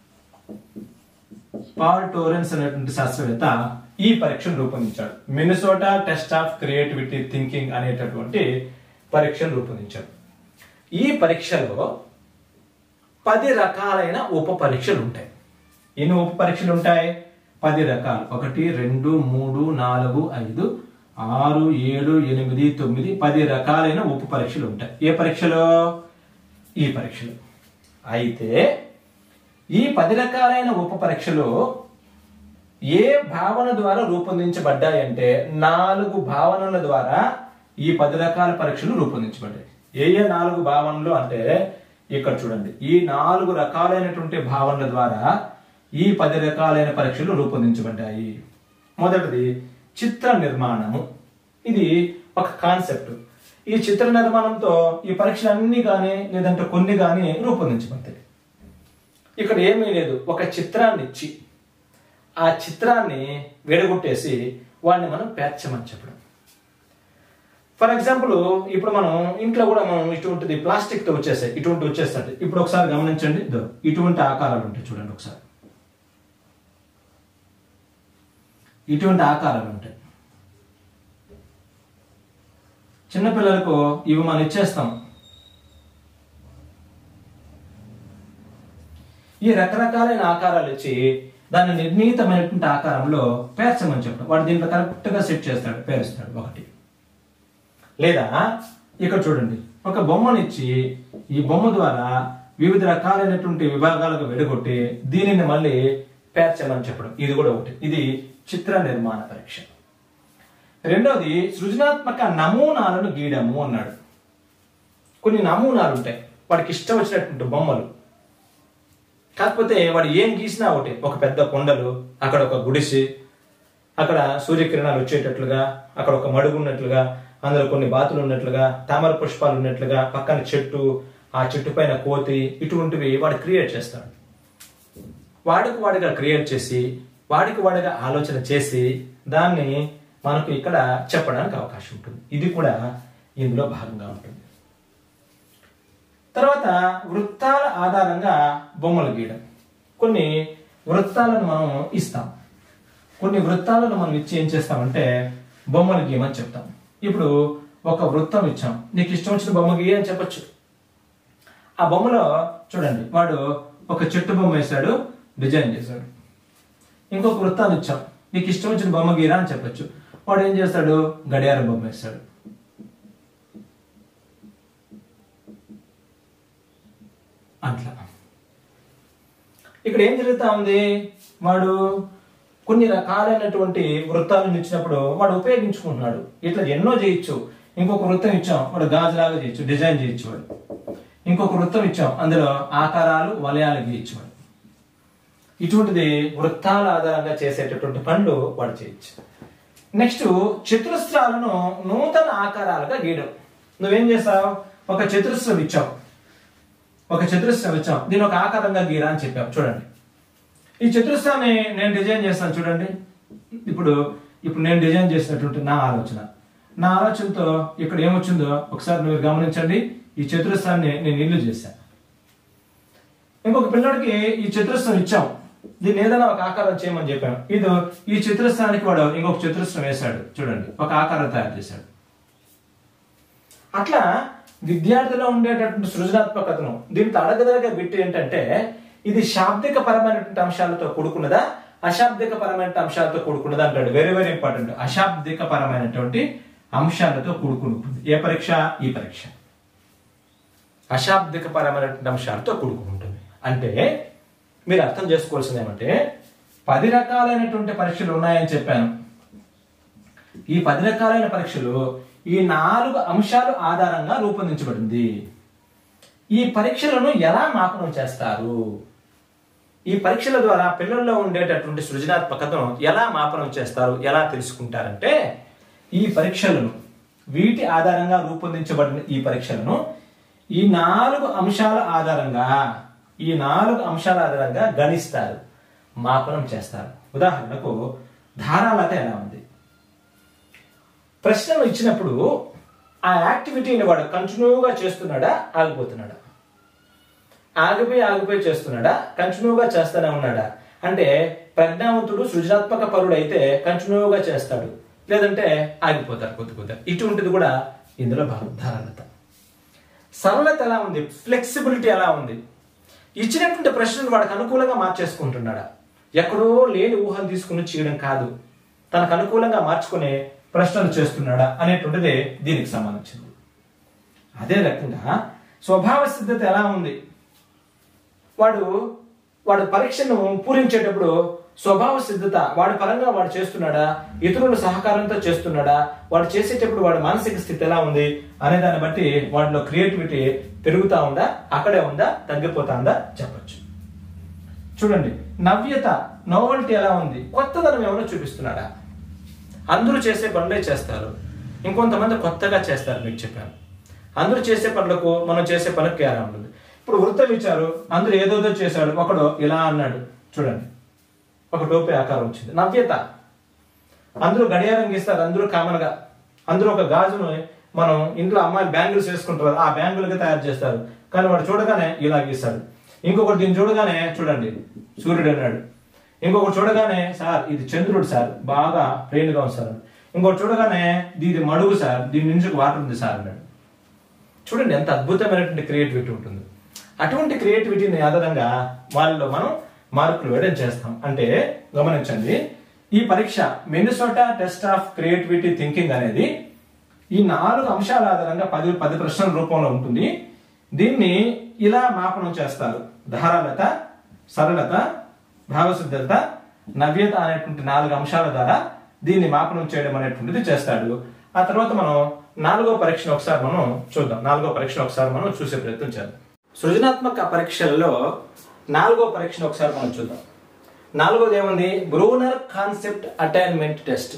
A: పాల్ టోరెన్స్ అనేటువంటి శాస్త్రవేత్త ఈ పరీక్షను రూపొందించాడు. Minnesota test of creativity thinking అనేటటువంటి పరీక్షను రూపొందించాడు. ఈ పరీక్షలో పది రకాలైన ఉప పరీక్షలు ఉంటాయి. ఎన్ని ఉప పరీక్షలు ఉంటాయి? పది రకాలు. ఒకటి, రెండు, మూడు, నాలుగు, ఐదు, ఆరు, ఏడు, ఎనిమిది, తొమ్మిది, పది రకాలైన ఉప పరీక్షలు ఉంటాయి. ఏ పరీక్షలో? ఈ పరీక్షలు. అయితే ఈ పది రకాలైన ఉప పరీక్షలు ఏ భావన ద్వారా రూపొందించబడ్డాయంటే నాలుగు భావనల ద్వారా ఈ పది రకాల పరీక్షలు రూపొందించబడ్డాయి. ఏ ఏ నాలుగు భావనలు అంటే ఇక్కడ చూడండి, ఈ నాలుగు రకాలైనటువంటి భావనల ద్వారా ఈ పది రకాలైన పరీక్షలు రూపొందించబడ్డాయి. మొదటిది చిత్ర నిర్మాణము. ఇది ఒక కాన్సెప్ట్. ఈ చిత్ర నిర్మాణంతో ఈ పరీక్షలు అన్ని కానీ లేదంటే కొన్ని కానీ రూపొందించబడతాయి. ఇక్కడ ఏమీ లేదు, ఒక చిత్రాన్ని ఇచ్చి ఆ చిత్రాన్ని విడగొట్టేసి వాడిని మనం పేర్చమని చెప్పడం. ఫర్ ఎగ్జాంపుల్ ఇప్పుడు మనం ఇంట్లో కూడా మనం ఇటువంటిది ప్లాస్టిక్ తో వచ్చేసాయి, ఇటువంటి వచ్చేస్తాయి. ఇప్పుడు ఒకసారి గమనించండి, ఇటువంటి ఆకారాలు ఉంటాయి చూడండి, ఒకసారి ఇటువంటి ఆకారాలు ఉంటాయి. చిన్నపిల్లలకు ఇవి మనం ఇచ్చేస్తాం. ఈ రకరకాలైన ఆకారాలు ఇచ్చి దాన్ని నిర్ణీతమైనటువంటి ఆకారంలో పేర్చమని చెప్పడం. వాడు దీంట్లో కరెక్ట్ గా సెట్ చేస్తాడు, పేరుస్తాడు ఒకటి. లేదా ఇక్కడ చూడండి, ఒక బొమ్మనిచ్చి ఈ బొమ్మ ద్వారా వివిధ రకాలైనటువంటి విభాగాలకు విడగొట్టి దీనిని మళ్ళీ పేర్చమని చెప్పడం. ఇది కూడా ఒకటి. ఇది చిత్ర నిర్మాణ పరీక్ష. రెండోది సృజనాత్మక నమూనాలను గీయడము అన్నాడు. కొన్ని నమూనాలు ఉంటాయి, వాడికి ఇష్టం వచ్చినటువంటి బొమ్మలు. కాకపోతే వాడు ఏం గీసినా ఒకటి, ఒక పెద్ద కొండలు, అక్కడ ఒక గుడిసి, అక్కడ సూర్యకిరణాలు వచ్చేటట్లుగా, అక్కడ ఒక మడుగు ఉన్నట్లుగా, అందులో కొన్ని బాతులు ఉన్నట్లుగా, తామర పుష్పాలు ఉన్నట్లుగా, పక్కన చెట్టు, ఆ చెట్టు పైన కోతి, ఇటువంటివి వాడు క్రియేట్ చేస్తాడు. వాడికి వాడిగా క్రియేట్ చేసి వాడికి వాడిగా ఆలోచన చేసి దాన్ని మనకు ఇక్కడ చెప్పడానికి అవకాశం ఉంటుంది. ఇది కూడా ఇందులో భాగంగా ఉంటుంది. తర్వాత వృత్తాల ఆధారంగా బొమ్మలు గీయడం. కొన్ని వృత్తాలను మనం ఇస్తాం, కొన్ని వృత్తాలను మనం ఇచ్చి ఏం చేస్తామంటే బొమ్మలు గీయమని చెప్తాం. ఇప్పుడు ఒక వృత్తం ఇచ్చాం, నీకు ఇష్టం వచ్చిన బొమ్మ గీయ అని చెప్పచ్చు. ఆ బొమ్మలో చూడండి, వాడు ఒక చెట్టు బొమ్మ వేశాడు, డిజైన్ చేశాడు. ఇంకొక వృత్తాన్ని ఇచ్చాం, నీకు ఇష్టం వచ్చిన బొమ్మ గీరా అని చెప్పచ్చు. వాడు ఏం చేస్తాడు, గడియారం బొమ్మ వేస్తాడు. అట్లా ఇక్కడ ఏం జరుగుతా ఉంది, వాడు కొన్ని రకాలైనటువంటి వృత్తాలను ఇచ్చినప్పుడు వాడు ఉపయోగించుకుంటున్నాడు. ఇట్లా ఎన్నో చేయొచ్చు. ఇంకొక వృత్తం ఇచ్చాం, వాడు గాజులాగా చేయొచ్చు, డిజైన్ చేయొచ్చు వాడు. ఇంకొక వృత్తం ఇచ్చాం, అందులో ఆకారాలు వలయాలు గీయచ్చు వాడు. ఇటువంటిది వృత్తాల ఆధారంగా చేసేటటువంటి పనులు వాడు చేయొచ్చు. నెక్స్ట్ చతురస్రాలను నూతన ఆకారాలుగా గీయడం. నువ్వేం చేస్తావు, ఒక చతురస్రం ఇచ్చావు, ఒక చతురస్రం ఇచ్చాం, దీని ఒక ఆకారంగా గీరా అని చెప్పావు. చూడండి, ఈ చతురస్రాన్ని నేను డిజైన్ చేస్తాను చూడండి. ఇప్పుడు ఇప్పుడు నేను డిజైన్ చేసినటువంటి నా ఆలోచన, నా ఆలోచనతో ఇక్కడ ఏమొచ్చిందో ఒకసారి మీరు గమనించండి. ఈ చతురస్రాన్ని నేను ఇల్లు చేశాను. ఇంకొక పిల్లడికి ఈ చతురస్రం ఇచ్చాం, దీన్ని ఏదైనా ఒక ఆకారం చేయమని చెప్పాను. ఇది ఈ చతురస్రానికి వాడు ఇంకొక చతురస్రం వేశాడు చూడండి, ఒక ఆకారం తయారు చేశాడు. అట్లా విద్యార్థిలో ఉండేటటువంటి సృజనాత్మకతను దీంతో అడగదలగా బిట్టి ఏంటంటే, ఇది శాబ్దిక పరమైనటువంటి అంశాలతో కూడుకున్నదా, అశాబ్దిక పరమైన అంశాలతో కూడుకున్నదా అంటాడు. Very very important. అశాబ్దిక పరమైనటువంటి అంశాలతో కూడుకుంటుంది. ఏ పరీక్ష? ఈ పరీక్ష అశాబ్దిక పరమైనటువంటి అంశాలతో కూడుకుంటుంది. అంటే మీరు అర్థం చేసుకోవాల్సింది ఏమంటే, పది రకాలైనటువంటి పరీక్షలు ఉన్నాయని చెప్పాను. ఈ పది రకాలైన పరీక్షలు ఈ నాలుగు అంశాలు ఆధారంగా రూపొందించబడింది. ఈ పరీక్షలను ఎలా మాపనం చేస్తారు, ఈ పరీక్షల ద్వారా పిల్లల్లో ఉండేటటువంటి సృజనాత్మకతను ఎలా మాపనం చేస్తారు, ఎలా తెలుసుకుంటారంటే, ఈ పరీక్షలను వీటి ఆధారంగా రూపొందించబడిన ఈ పరీక్షలను ఈ నాలుగు అంశాల ఆధారంగా ఈ నాలుగు అంశాల ఆధారంగా గణిస్తారు, మాపనం చేస్తారు. ఉదాహరణకు ధారాలత ఎలా ఉంది, ప్రశ్నలు ఇచ్చినప్పుడు ఆ యాక్టివిటీని వాడు కంటిన్యూగా చేస్తున్నాడా, ఆగిపోతున్నాడా, ఆగిపోయి ఆగిపోయి చేస్తున్నాడా, కంటిన్యూగా చేస్తూనే ఉన్నాడా. అంటే ప్రజ్ఞావంతుడు సృజనాత్మక పరుడు అయితే కంటిన్యూగా చేస్తాడు, లేదంటే ఆగిపోతారు కొద్ది కొద్దిగా. ఇటువంటిది కూడా ఇందులో భాగం. ధారాలత. సరళత ఎలా ఉంది, ఫ్లెక్సిబిలిటీ ఎలా ఉంది, ఇచ్చినటువంటి ప్రశ్నలు వాడికి అనుకూలంగా మార్చేసుకుంటున్నాడా, ఎక్కడో లేని ఊహలు తీసుకుని చేయడం కాదు, తనకు అనుకూలంగా మార్చుకునే ప్రశ్నలు చేస్తున్నాడా అనేటువంటిది దీనికి సంబంధించింది. అదే రకంగా స్వభావ సిద్ధత ఎలా ఉంది, వాడు వాడు పరీక్షను పూరించేటప్పుడు స్వభావ సిద్ధత వాడి పరంగా వాడు చేస్తున్నాడా, ఇతరుల సహకారంతో చేస్తున్నాడా, వాడు చేసేటప్పుడు వాడి మానసిక స్థితి ఎలా ఉంది అనే దాన్ని బట్టి వాడిలో క్రియేటివిటీ పెరుగుతా ఉందా, అక్కడే ఉందా, తగ్గిపోతా ఉందా చెప్పచ్చు. చూడండి, నవ్యత నోవల్టీ ఎలా ఉంది, కొత్తదనం ఏమైనా చూపిస్తున్నాడా. అందరూ చేసే పనులే చేస్తారు, ఇంకొంతమంది కొత్తగా చేస్తారు. మీకు చెప్పాను, అందరూ చేసే పనులకు మనం చేసే పనికి తేడా ఉంటుంది. ఇప్పుడు వృత్త విచారు, అందరూ ఏదోదో చేశాడు, ఒకడు ఇలా అన్నాడు, చూడండి ఒక టోపీ ఆకారం వచ్చింది. నవ్యత, అందరూ గడియారం గీస్తారు, అందరూ కామన్ గా, అందరూ ఒక గాజును మనం ఇంట్లో అమ్మాయిలు బ్యాంగిల్స్ వేసుకుంటారు, ఆ బ్యాంగిల్గా తయారు చేస్తారు, కానీ వాడు చూడగానే ఇలా గీస్తాడు. ఇంకొకటి దీన్ని చూడగానే చూడండి సూర్యుడు అన్నాడు, ఇంకొకటి చూడగానే సార్ ఇది చంద్రుడు సార్, బాగా ప్లెయిన్ గా ఉంది సార్. ఇంకొకటి చూడగానే ఇది మడుగు సార్, దీని నుంచి వాటర్ ఉంది సార్ అన్నాడు. చూడండి ఎంత అద్భుతమైనటువంటి క్రియేటివిటీ ఉంటుంది. అటువంటి క్రియేటివిటీని ఆధారంగా వాళ్ళలో మనం మార్కులు వేయడం చేస్తాం. అంటే గమనించండి, ఈ పరీక్ష Minnesota test of creativity thinking అనేది ఈ నాలుగు అంశాల ఆధారంగా పది పది ప్రశ్నల రూపంలో ఉంటుంది. దీన్ని ఇలా మాపనం చేస్తారు. ధారాళత, సరళత, భావశుద్ధత, నవ్యత అనేటువంటి నాలుగు అంశాల ద్వారా దీన్ని మాపనం చేయడం అనేటువంటిది చేస్తాడు. ఆ తర్వాత మనం నాలుగో పరీక్షను ఒకసారి మనం చూద్దాం. నాలుగో పరీక్షను ఒకసారి మనం చూసే ప్రయత్నం చేద్దాం. సృజనాత్మక పరీక్షలలో నాలుగో పరీక్షను ఒకసారి మనం చూద్దాం. నాలుగోది ఏముంది? Bruner concept attainment test.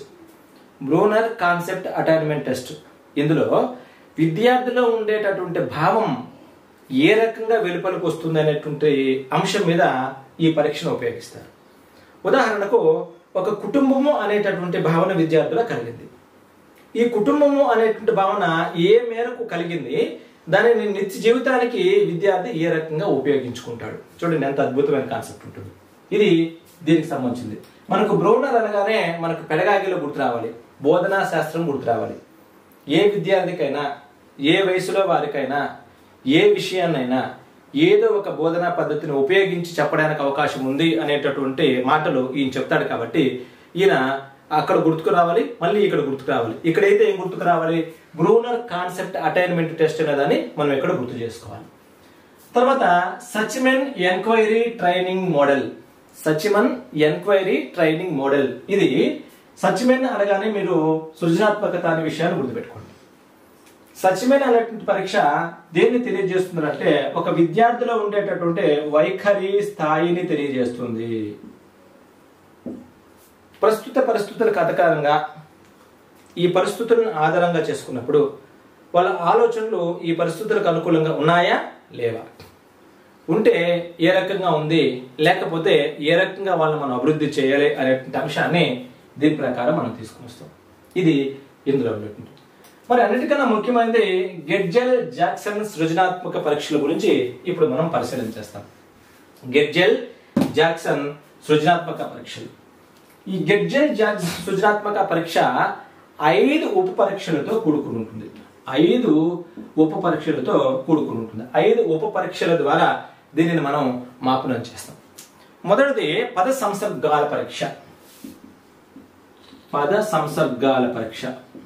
A: Bruner concept attainment test. ఇందులో విద్యార్థిలో ఉండేటటువంటి భావం ఏ రకంగా వెలుపలకు వస్తుంది అనేటువంటి అంశం మీద ఈ పరీక్షను ఉపయోగిస్తారు. ఉదాహరణకు ఒక కుటుంబము అనేటటువంటి భావన విద్యార్థుల కలిగింది. ఈ కుటుంబము అనేటువంటి భావన ఏ మేరకు కలిగింది, దానిని నిత్య జీవితానికి విద్యార్థి ఏ రకంగా ఉపయోగించుకుంటాడు. చూడండి ఎంత అద్భుతమైన కాన్సెప్ట్ ఉంటుంది. ఇది దీనికి సంబంధించింది. మనకు బ్రూనర్ అనగానే మనకు పెడగాగిలో గుర్తు రావాలి, బోధనా శాస్త్రం గుర్తు రావాలి. ఏ విద్యార్థికైనా, ఏ వయసులో వారికైనా, ఏ విషయాన్నైనా ఏదో ఒక బోధనా పద్ధతిని ఉపయోగించి చెప్పడానికి అవకాశం ఉంది అనేటటువంటి మాటలు ఈయన చెప్తాడు. కాబట్టి ఈయన అక్కడ గుర్తుకు రావాలి, మళ్ళీ ఇక్కడ గుర్తుకు రావాలి. ఇక్కడైతే ఏం గుర్తుకు రావాలి? బ్రూనర్ కాన్సెప్ట్ అటైన్మెంట్ టెస్ట్ అనేదాన్ని మనం ఎక్కడ గుర్తు చేసుకోవాలి. తర్వాత Suchman inquiry training model. Suchman inquiry training model. ఇది సచిమన్ అనగానే మీరు సృజనాత్మకత అనే విషయాన్ని గుర్తుపెట్టుకోండి. సచిమన్ అనేటువంటి పరీక్ష దేన్ని తెలియజేస్తుందంటే ఒక విద్యార్థిలో ఉండేటటువంటి వైఖరి స్థాయిని తెలియజేస్తుంది. ప్రస్తుత పరిస్థితులకు ఆధారంగా ఈ పరిస్థితులను ఆధారంగా చేసుకున్నప్పుడు వాళ్ళ ఆలోచనలు ఈ పరిస్థితులకు అనుకూలంగా ఉన్నాయా లేవా, ఉంటే ఏ రకంగా ఉంది, లేకపోతే ఏ రకంగా వాళ్ళని మనం అభివృద్ధి చేయాలి అనేటువంటి అంశాన్ని దీని ప్రకారం మనం తీసుకుని వస్తాం. ఇది ఇందులో ఉండేటువంటి. మరి అన్నిటికన్నా ముఖ్యమైనది గెడ్జెల్ జాక్సన్ సృజనాత్మక పరీక్షల గురించి ఇప్పుడు మనం పరిశీలన చేస్తాం. గెడ్జెల్ జాక్సన్ సృజనాత్మక పరీక్షలు. ఈ గెడ్జెల్ జాక్సన్ సృజనాత్మక పరీక్ష ఐదు ఉప పరీక్షలతో కూడుకుని ఉంటుంది. ఐదు ఉప పరీక్షలతో కూడుకుని ఉంటుంది. ఐదు ఉప పరీక్షల ద్వారా దీనిని మనం మాపనం చేస్తాం. మొదటిది పద సంసర్గాల పరీక్ష. పద సంసర్గాల పరీక్ష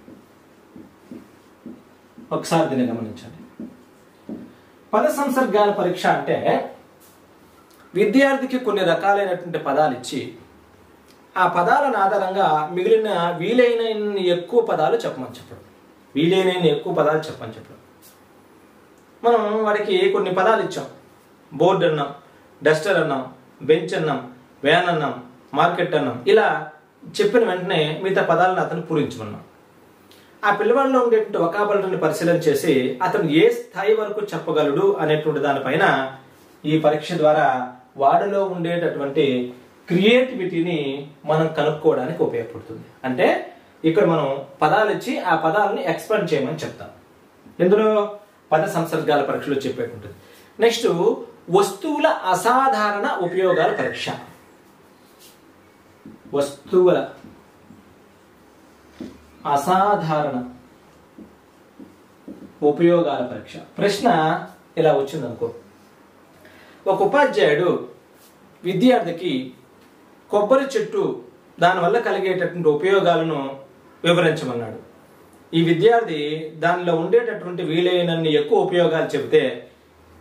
A: ఒకసారి దీన్ని గమనించండి. పద సంసర్గాల పరీక్ష అంటే విద్యార్థికి కొన్ని రకాలైనటువంటి పదాలు ఇచ్చి ఆ పదాలను ఆధారంగా మిగిలిన వీలైన ఎక్కువ పదాలు చెప్పమని చెప్పడం. వీలైన ఎక్కువ పదాలు చెప్పమని చెప్పడం. మనం వాడికి కొన్ని పదాలు ఇచ్చాం. బోర్డు అన్నాం, డస్టర్ అన్నాం, బెంచ్ అన్నాం, వ్యాన్ అన్నాం, మార్కెట్ అన్నాం. ఇలా చెప్పిన వెంటనే మిగతా పదాలను అతను పూరించమన్నాం. ఆ పిల్లవాడిలో ఉండేటువంటి వొకాబులరీని పరిశీలన చేసి అతను ఏ స్థాయి వరకు చెప్పగలడు అనేటువంటి దానిపైన ఈ పరీక్ష ద్వారా వాడిలో ఉండేటటువంటి క్రియేటివిటీని మనం కనుక్కోవడానికి ఉపయోగపడుతుంది. అంటే ఇక్కడ మనం పదాలు ఇచ్చి ఆ పదాలని ఎక్స్ప్లెయిన్ చేయమని చెప్తాం. ఇందులో పద సంసర్గాల పరీక్షలో చెప్పేటుంటుంది. నెక్స్ట్ వస్తువుల అసాధారణ ఉపయోగాల పరీక్ష. వస్తువుల అసాధారణ ఉపయోగాల పరీక్ష. ప్రశ్న ఇలా వచ్చింది అనుకో. ఒక ఉపాధ్యాయుడు విద్యార్థికి కొబ్బరి చెట్టు దానివల్ల కలిగేటటువంటి ఉపయోగాలను వివరించమన్నాడు. ఈ విద్యార్థి దానిలో ఉండేటటువంటి వీలైనన్ని ఎక్కువ ఉపయోగాలు చెబితే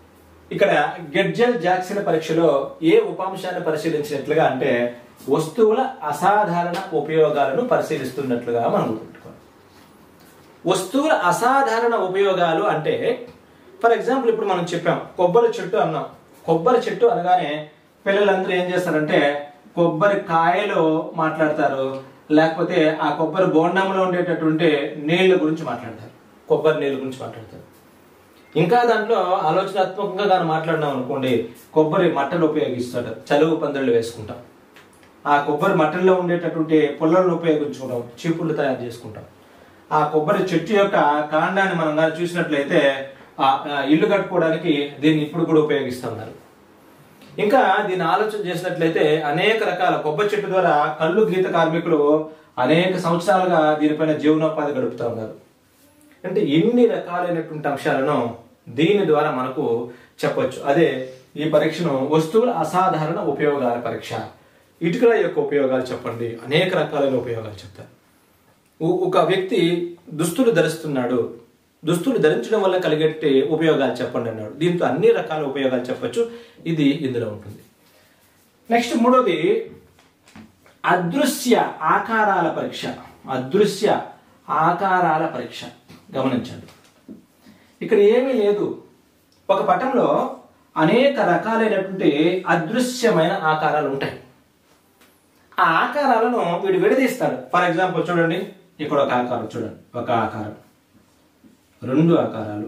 A: ఇక్కడ గెడ్జెల్ జాక్సన్ పరీక్షలో ఏ ఉపాంశాన్ని పరిశీలించినట్లుగా అంటే వస్తువుల అసాధారణ ఉపయోగాలను పరిశీలిస్తున్నట్లుగా మనం గుర్తుపెట్టుకోవాలి. వస్తువుల అసాధారణ ఉపయోగాలు అంటే ఫర్ ఎగ్జాంపుల్ ఇప్పుడు మనం చెప్పాం కొబ్బరి చెట్టు అన్నాం. కొబ్బరి చెట్టు అనగానే పిల్లలందరూ ఏం చేస్తారంటే కొబ్బరి కాయలు మాట్లాడతారు, లేకపోతే ఆ కొబ్బరి బోండంలో ఉండేటటువంటి నీళ్ళ గురించి మాట్లాడతారు, కొబ్బరి నీళ్ళ గురించి మాట్లాడతారు. ఇంకా దాంట్లో ఆలోచనాత్మకంగా కానీ మాట్లాడినాం అనుకోండి, కొబ్బరి మట్టలు ఉపయోగిస్తాడు, చలువు పందిళ్ళు వేసుకుంటాం. ఆ కొబ్బరి మట్టల్లో ఉండేటటువంటి పుల్లలను ఉపయోగించుకుంటాం, చీపుళ్ళు తయారు చేసుకుంటాం. ఆ కొబ్బరి చెట్టు యొక్క కాండాన్ని మనం కానీ చూసినట్లయితే ఆ ఇల్లు కట్టుకోవడానికి దీన్ని ఇప్పుడు కూడా ఉపయోగిస్తున్నారు. ఇంకా దీన్ని ఆలోచన చేసినట్లయితే అనేక రకాల కొబ్బరి చెట్టు ద్వారా కళ్ళు గీత కార్మికులు అనేక సంవత్సరాలుగా దీనిపైన జీవనోపాధి గడుపుతూ ఉన్నారు. అంటే ఎన్ని రకాలైనటువంటి అంశాలను దీని ద్వారా మనకు చెప్పొచ్చు. అదే ఈ పరీక్షను వస్తువుల అసాధారణ ఉపయోగాల పరీక్ష. ఇటుకల యొక్క ఉపయోగాలు చెప్పండి, అనేక రకాలైన ఉపయోగాలు చెప్తారు. ఒక వ్యక్తి దుస్తులు ధరిస్తున్నాడు, దుస్తులు ధరించడం వల్ల కలిగే ఉపయోగాలు చెప్పండి అన్నాడు. దీంతో అన్ని రకాల ఉపయోగాలు చెప్పొచ్చు, ఇది ఇందులో ఉంటుంది. నెక్స్ట్ మూడోది అదృశ్య ఆకారాల పరీక్ష. అదృశ్య ఆకారాల పరీక్ష గమనించండి. ఇక్కడ ఏమీ లేదు, ఒక పటంలో అనేక రకాలైనటువంటి అదృశ్యమైన ఆకారాలు ఉంటాయి. ఆ ఆకారాలను వీడు విడదీస్తాడు. ఫర్ ఎగ్జాంపుల్ చూడండి, ఇక్కడ ఒక ఆకారం చూడండి, ఒక ఆకారం, రెండు ఆకారాలు,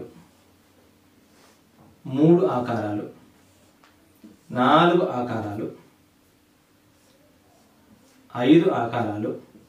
A: మూడు ఆకారాలు, నాలుగు ఆకారాలు, ఐదు ఆకారాలు,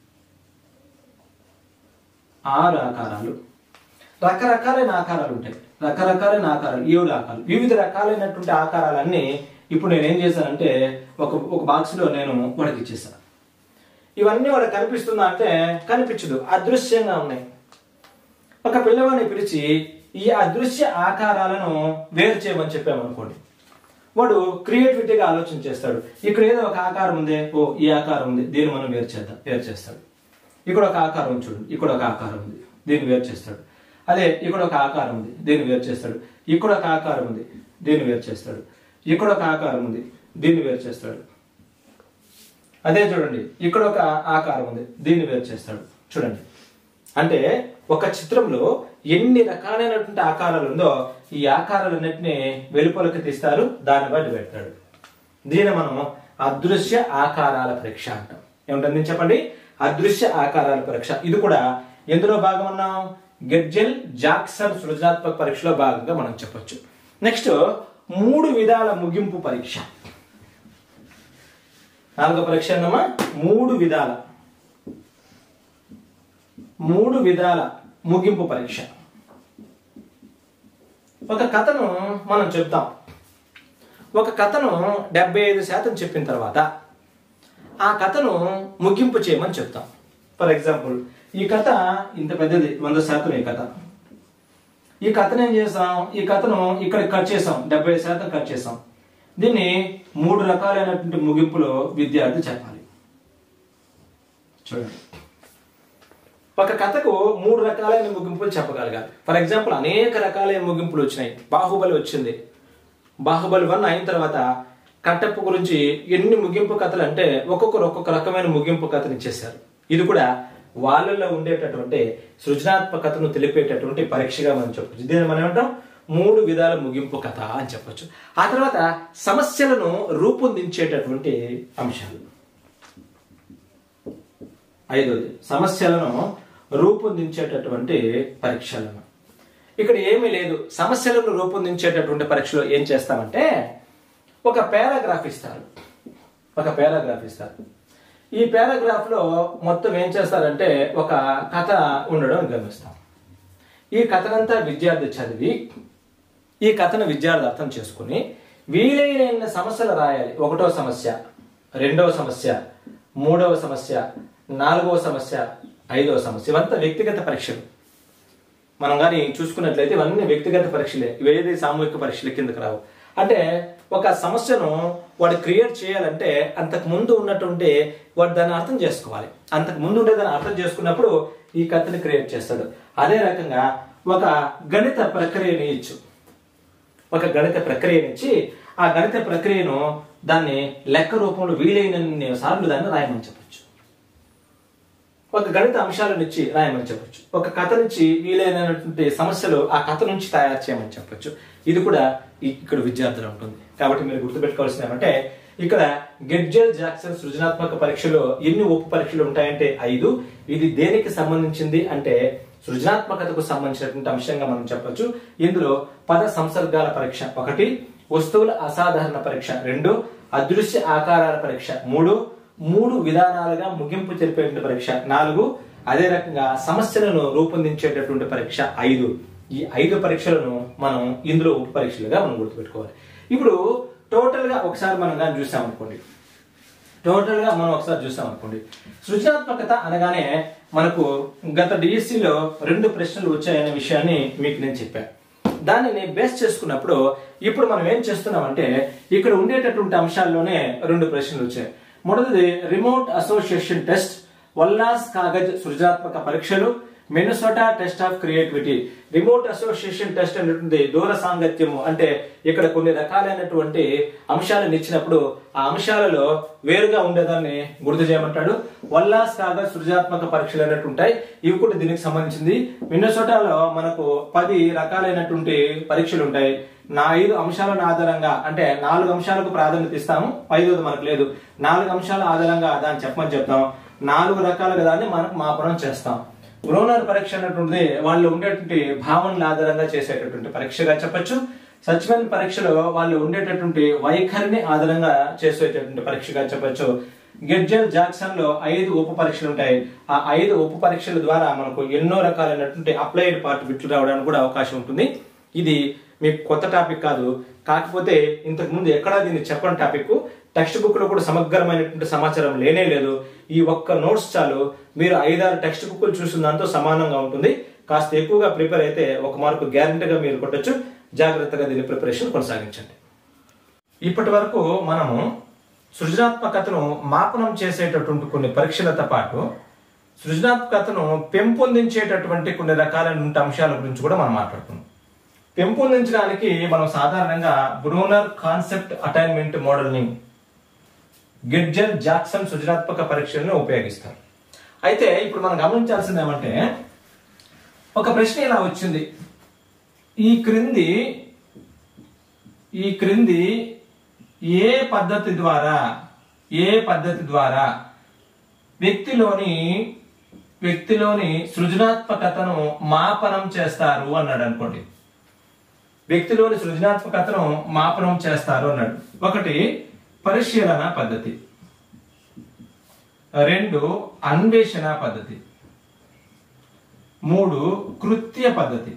A: ఆరు ఆకారాలు, రకరకాలైన ఆకారాలు ఉంటాయి. రకరకాలైన ఆకారాలు, ఏడు ఆకారాలు, వివిధ రకాలైనటువంటి ఆకారాలన్నీ ఇప్పుడు నేను ఏం చేశానంటే ఒక ఒక బాక్స్లో నేను వాడికి ఇచ్చేసాను. ఇవన్నీ వాడికి కనిపిస్తుందా అంటే కనిపించదు, అదృశ్యంగా ఉన్నాయి. ఒక పిల్లవాడిని పిలిచి ఈ అదృశ్య ఆకారాలను వేరు చేయమని చెప్పామనుకోండి, వాడు క్రియేటివిటీగా ఆలోచన చేస్తాడు. ఇక్కడ ఏదో ఒక ఆకారం ఉంది, ఓ ఈ ఆకారం ఉంది, దీన్ని మనం వేరు చేద్దాం, వేరు చేస్తాడు. ఇక్కడ ఒక ఆకారం చూడండి, ఇక్కడ ఒక ఆకారం ఉంది, దీన్ని వేరు చేస్తాడు. అదే ఇక్కడ ఒక ఆకారం ఉంది, దీన్ని వేరు చేస్తాడు. ఇక్కడ ఒక ఆకారం ఉంది, దీన్ని వేరు చేస్తాడు. ఇక్కడ ఒక ఆకారం ఉంది, దీన్ని వేరు చేస్తాడు. అదే చూడండి, ఇక్కడ ఒక ఆకారం ఉంది, దీన్ని వేరు చేస్తాడు. చూడండి, అంటే ఒక చిత్రంలో ఎన్ని రకాలైనటువంటి ఆకారాలు ఉందో ఈ ఆకారాలన్నింటినీ వెలుపలకి తీస్తారు, దాన్ని బట్టి పెడతాడు. దీన్ని మనం అదృశ్య ఆకారాల పరీక్ష అంటాం. ఏమిటండి చెప్పండి, అదృశ్య ఆకారాల పరీక్ష. ఇది కూడా ఎందులో భాగం అన్నాం, గెడ్జెల్ జాక్సన్ సృజనాత్మక పరీక్షలో భాగంగా మనం చెప్పొచ్చు. నెక్స్ట్ మూడు విధాల ముగింపు పరీక్ష. నాలుగో పరీక్ష అన్నమా, మూడు విధాల మూడు విధాల ముగింపు పరీక్ష. ఒక కథను మనం చెప్తాం. ఒక కథను డెబ్బై ఐదు శాతం చెప్పిన తర్వాత ఆ కథను ముగింపు చేయమని చెప్తాం. ఫర్ ఎగ్జాంపుల్ ఈ కథ ఇంత పెద్దది, వంద శాతం ఈ కథ. ఈ కథను ఏం చేసాం, ఈ కథను ఇక్కడ కట్ చేసాం, డెబ్బై ఐదు శాతం కట్ చేసాం. దీన్ని మూడు రకాలైనటువంటి ముగింపులో విద్యార్థి చెప్పాలి. చూడండి, ఒక కథకు మూడు రకాలైన ముగింపులు చెప్పగలగాలి. ఫర్ ఎగ్జాంపుల్ అనేక రకాలైన ముగింపులు వచ్చినాయి. బాహుబలి వచ్చింది, బాహుబలి వన్ అయిన తర్వాత కట్టప్ప గురించి ఎన్ని ముగింపు కథలు అంటే ఒక్కొక్కరు ఒక్కొక్క రకమైన ముగింపు కథను ఇచ్చేశారు. ఇది కూడా వాళ్ళలో ఉండేటటువంటి సృజనాత్మకతను తెలిపేటటువంటి పరీక్షగా మనం చెప్పచ్చు. దీన్ని మనం ఏమంటాం, మూడు విధాల ముగింపు కథ అని చెప్పొచ్చు. ఆ తర్వాత సమస్యలను రూపొందించేటటువంటి అంశాలు. ఐదోది సమస్యలను రూపొందించేటటువంటి పరీక్షలను. ఇక్కడ ఏమీ లేదు, సమస్యలను రూపొందించేటటువంటి పరీక్షలో ఏం చేస్తామంటే ఒక పారాగ్రాఫ్ ఇస్తారు. ఒక పారాగ్రాఫ్ ఇస్తారు. ఈ పారాగ్రాఫ్ లో మొత్తం ఏం చేస్తారంటే ఒక కథ ఉండడం గమనిస్తాం. ఈ కథనంతా విద్యార్థి చదివి ఈ కథను విద్యార్థి అర్థం చేసుకుని వీలైన సమస్యలు రాయాలి. ఒకటో సమస్య, రెండవ సమస్య, మూడవ సమస్య, నాలుగవ సమస్య, ఐదవ సమస్య. ఇవంతా వ్యక్తిగత పరీక్షలు. మనం కానీ చూసుకున్నట్లయితే ఇవన్నీ వ్యక్తిగత పరీక్షలే, ఇవేది సామూహిక పరీక్షల కిందకి రావు. అంటే ఒక సమస్యను వాడు క్రియేట్ చేయాలంటే అంతకు ముందు ఉన్నటువంటి వాడు దాన్ని అర్థం చేసుకోవాలి. అంతకు ముందు ఉండే దాన్ని అర్థం చేసుకున్నప్పుడు ఈ కథని క్రియేట్ చేస్తాడు. అదే రకంగా ఒక గణిత ప్రక్రియని ఇచ్చు, ఒక గణిత ప్రక్రియనిచ్చి ఆ గణిత ప్రక్రియను దాన్ని లెక్క రూపంలో వీలైనన్ని సార్లు దాన్ని రాయమని చెప్పచ్చు. ఒక గణిత అంశాలను ఇచ్చి రాయమని చెప్పచ్చు. ఒక కథ నుంచి వీలైనటువంటి సమస్యలు ఆ కథ నుంచి తయారు చేయమని చెప్పచ్చు. ఇది కూడా ఇక్కడ విద్యార్థులు ఉంటుంది. కాబట్టి మీరు గుర్తుపెట్టుకోవాల్సింది ఏమంటే ఇక్కడ గెడ్జెల్ జాక్సన్ సృజనాత్మక పరీక్షలో ఎన్ని ఉప పరీక్షలు ఉంటాయంటే ఐదు. ఇది దేనికి సంబంధించింది అంటే సృజనాత్మకతకు సంబంధించినటువంటి అంశంగా మనం చెప్పొచ్చు. ఇందులో పద సంసర్గాల పరీక్ష ఒకటి, వస్తువుల అసాధారణ పరీక్ష రెండు, అదృశ్య ఆకారాల పరీక్ష మూడు, మూడు విధానాలుగా ముగింపు తెలిపేటువంటి పరీక్ష నాలుగు, అదే రకంగా సమస్యలను రూపొందించేటటువంటి పరీక్ష ఐదు. ఈ ఐదు పరీక్షలను మనం ఇందులో ఉప పరీక్షలుగా మనం గుర్తుపెట్టుకోవాలి. ఇప్పుడు టోటల్ గా ఒకసారి మనం కానీ చూసాం అనుకోండి టోటల్ గా మనం ఒకసారి చూసాం అనుకోండి సృజనాత్మకత అనగానే మనకు గత డిఎస్సిలో రెండు ప్రశ్నలు వచ్చాయనే విషయాన్ని మీకు నేను చెప్పాను. దానిని బేస్ చేసుకున్నప్పుడు ఇప్పుడు మనం ఏం చేస్తున్నామంటే ఇక్కడ ఉండేటటువంటి అంశాల్లోనే రెండు ప్రశ్నలు వచ్చాయి. మొదటిది remote association test, Wallach Kogan సృజనాత్మక పరీక్షలు, Minnesota test of creativity. Remote association test అనేటువంటి దూర సాంగత్యము అంటే ఇక్కడ కొన్ని రకాలైనటువంటి అంశాలను ఇచ్చినప్పుడు ఆ అంశాలలో వేరుగా ఉండేదాన్ని గుర్తు చేయమంటాడు. వల్లాస్ కాగజ్ సృజనాత్మక పరీక్షలు అనేటువంటి ఉంటాయి. ఇవి కూడా దీనికి సంబంధించింది. మినసోటాలో మనకు పది రకాలైనటువంటి పరీక్షలు ఉంటాయి. నా ఐదు అంశాలను ఆధారంగా అంటే నాలుగు అంశాలకు ప్రాధాన్యత ఇస్తాము, ఐదోది మనకు లేదు. నాలుగు అంశాల ఆధారంగా దాన్ని చెప్పమని చెప్తాం. నాలుగు రకాలుగా దాన్ని మనకు మాపనం చేస్తాం. బ్రోనర్ పరీక్ష అనేటువంటిది వాళ్ళు ఉండేటువంటి భావనల ఆధారంగా చేసేటటువంటి పరీక్షగా చెప్పొచ్చు. సచ్మెన్ పరీక్షలో వాళ్ళు ఉండేటటువంటి వైఖరిని ఆధారంగా చేసేటటువంటి పరీక్షగా చెప్పొచ్చు. గెడ్జెల్ జాక్సన్ లో ఐదు ఉప పరీక్షలు ఉంటాయి. ఆ ఐదు ఉప పరీక్షల ద్వారా మనకు ఎన్నో రకాలైనటువంటి అప్లైడ్ పార్ట్ బిట్లు రావడానికి కూడా అవకాశం ఉంటుంది. ఇది మీకు కొత్త టాపిక్ కాదు, కాకపోతే ఇంతకు ముందు ఎక్కడా దీన్ని చెప్పని టాపిక్. టెక్స్ట్ బుక్ లో కూడా సమగ్రమైనటువంటి సమాచారం లేనే లేదు. ఈ ఒక్క నోట్స్ చాలు, మీరు ఐదారు టెక్స్ట్ బుక్లు చూసిన దాంతో సమానంగా ఉంటుంది. కాస్త ఎక్కువగా ప్రిపేర్ అయితే ఒక మార్కు గ్యారెంటీగా మీరు కొట్టచ్చు. జాగ్రత్తగా దీని ప్రిపరేషన్ కొనసాగించండి. ఇప్పటి వరకు మనము సృజనాత్మకతను మాపనం చేసేటటువంటి కొన్ని పరీక్షలతో పాటు సృజనాత్మకతను పెంపొందించేటటువంటి కొన్ని రకాలైన అంశాల గురించి కూడా మనం మాట్లాడుకున్నాం. పెంపొందించడానికి మనం సాధారణంగా బ్రూనర్ కాన్సెప్ట్ అటైన్మెంట్ మోడల్ని గెడ్జెల్ జాక్సన్ సృజనాత్మక పరీక్షలను ఉపయోగిస్తారు. అయితే ఇప్పుడు మనం గమనించాల్సింది ఏమంటే ఒక ప్రశ్న ఇలా వచ్చింది, ఈ క్రింది ఈ క్రింది ఏ పద్ధతి ద్వారా ఏ పద్ధతి ద్వారా వ్యక్తిలోని వ్యక్తిలోని సృజనాత్మకతను మాపనం చేస్తారు అన్నాడు అనుకోండి. వ్యక్తిలోని సృజనాత్మకతను మాపనం చేస్తారు అన్నాడు. ఒకటి పరిశీలన పద్ధతి, రెండు అన్వేషణ పద్ధతి, మూడు కృత్య పద్ధతి,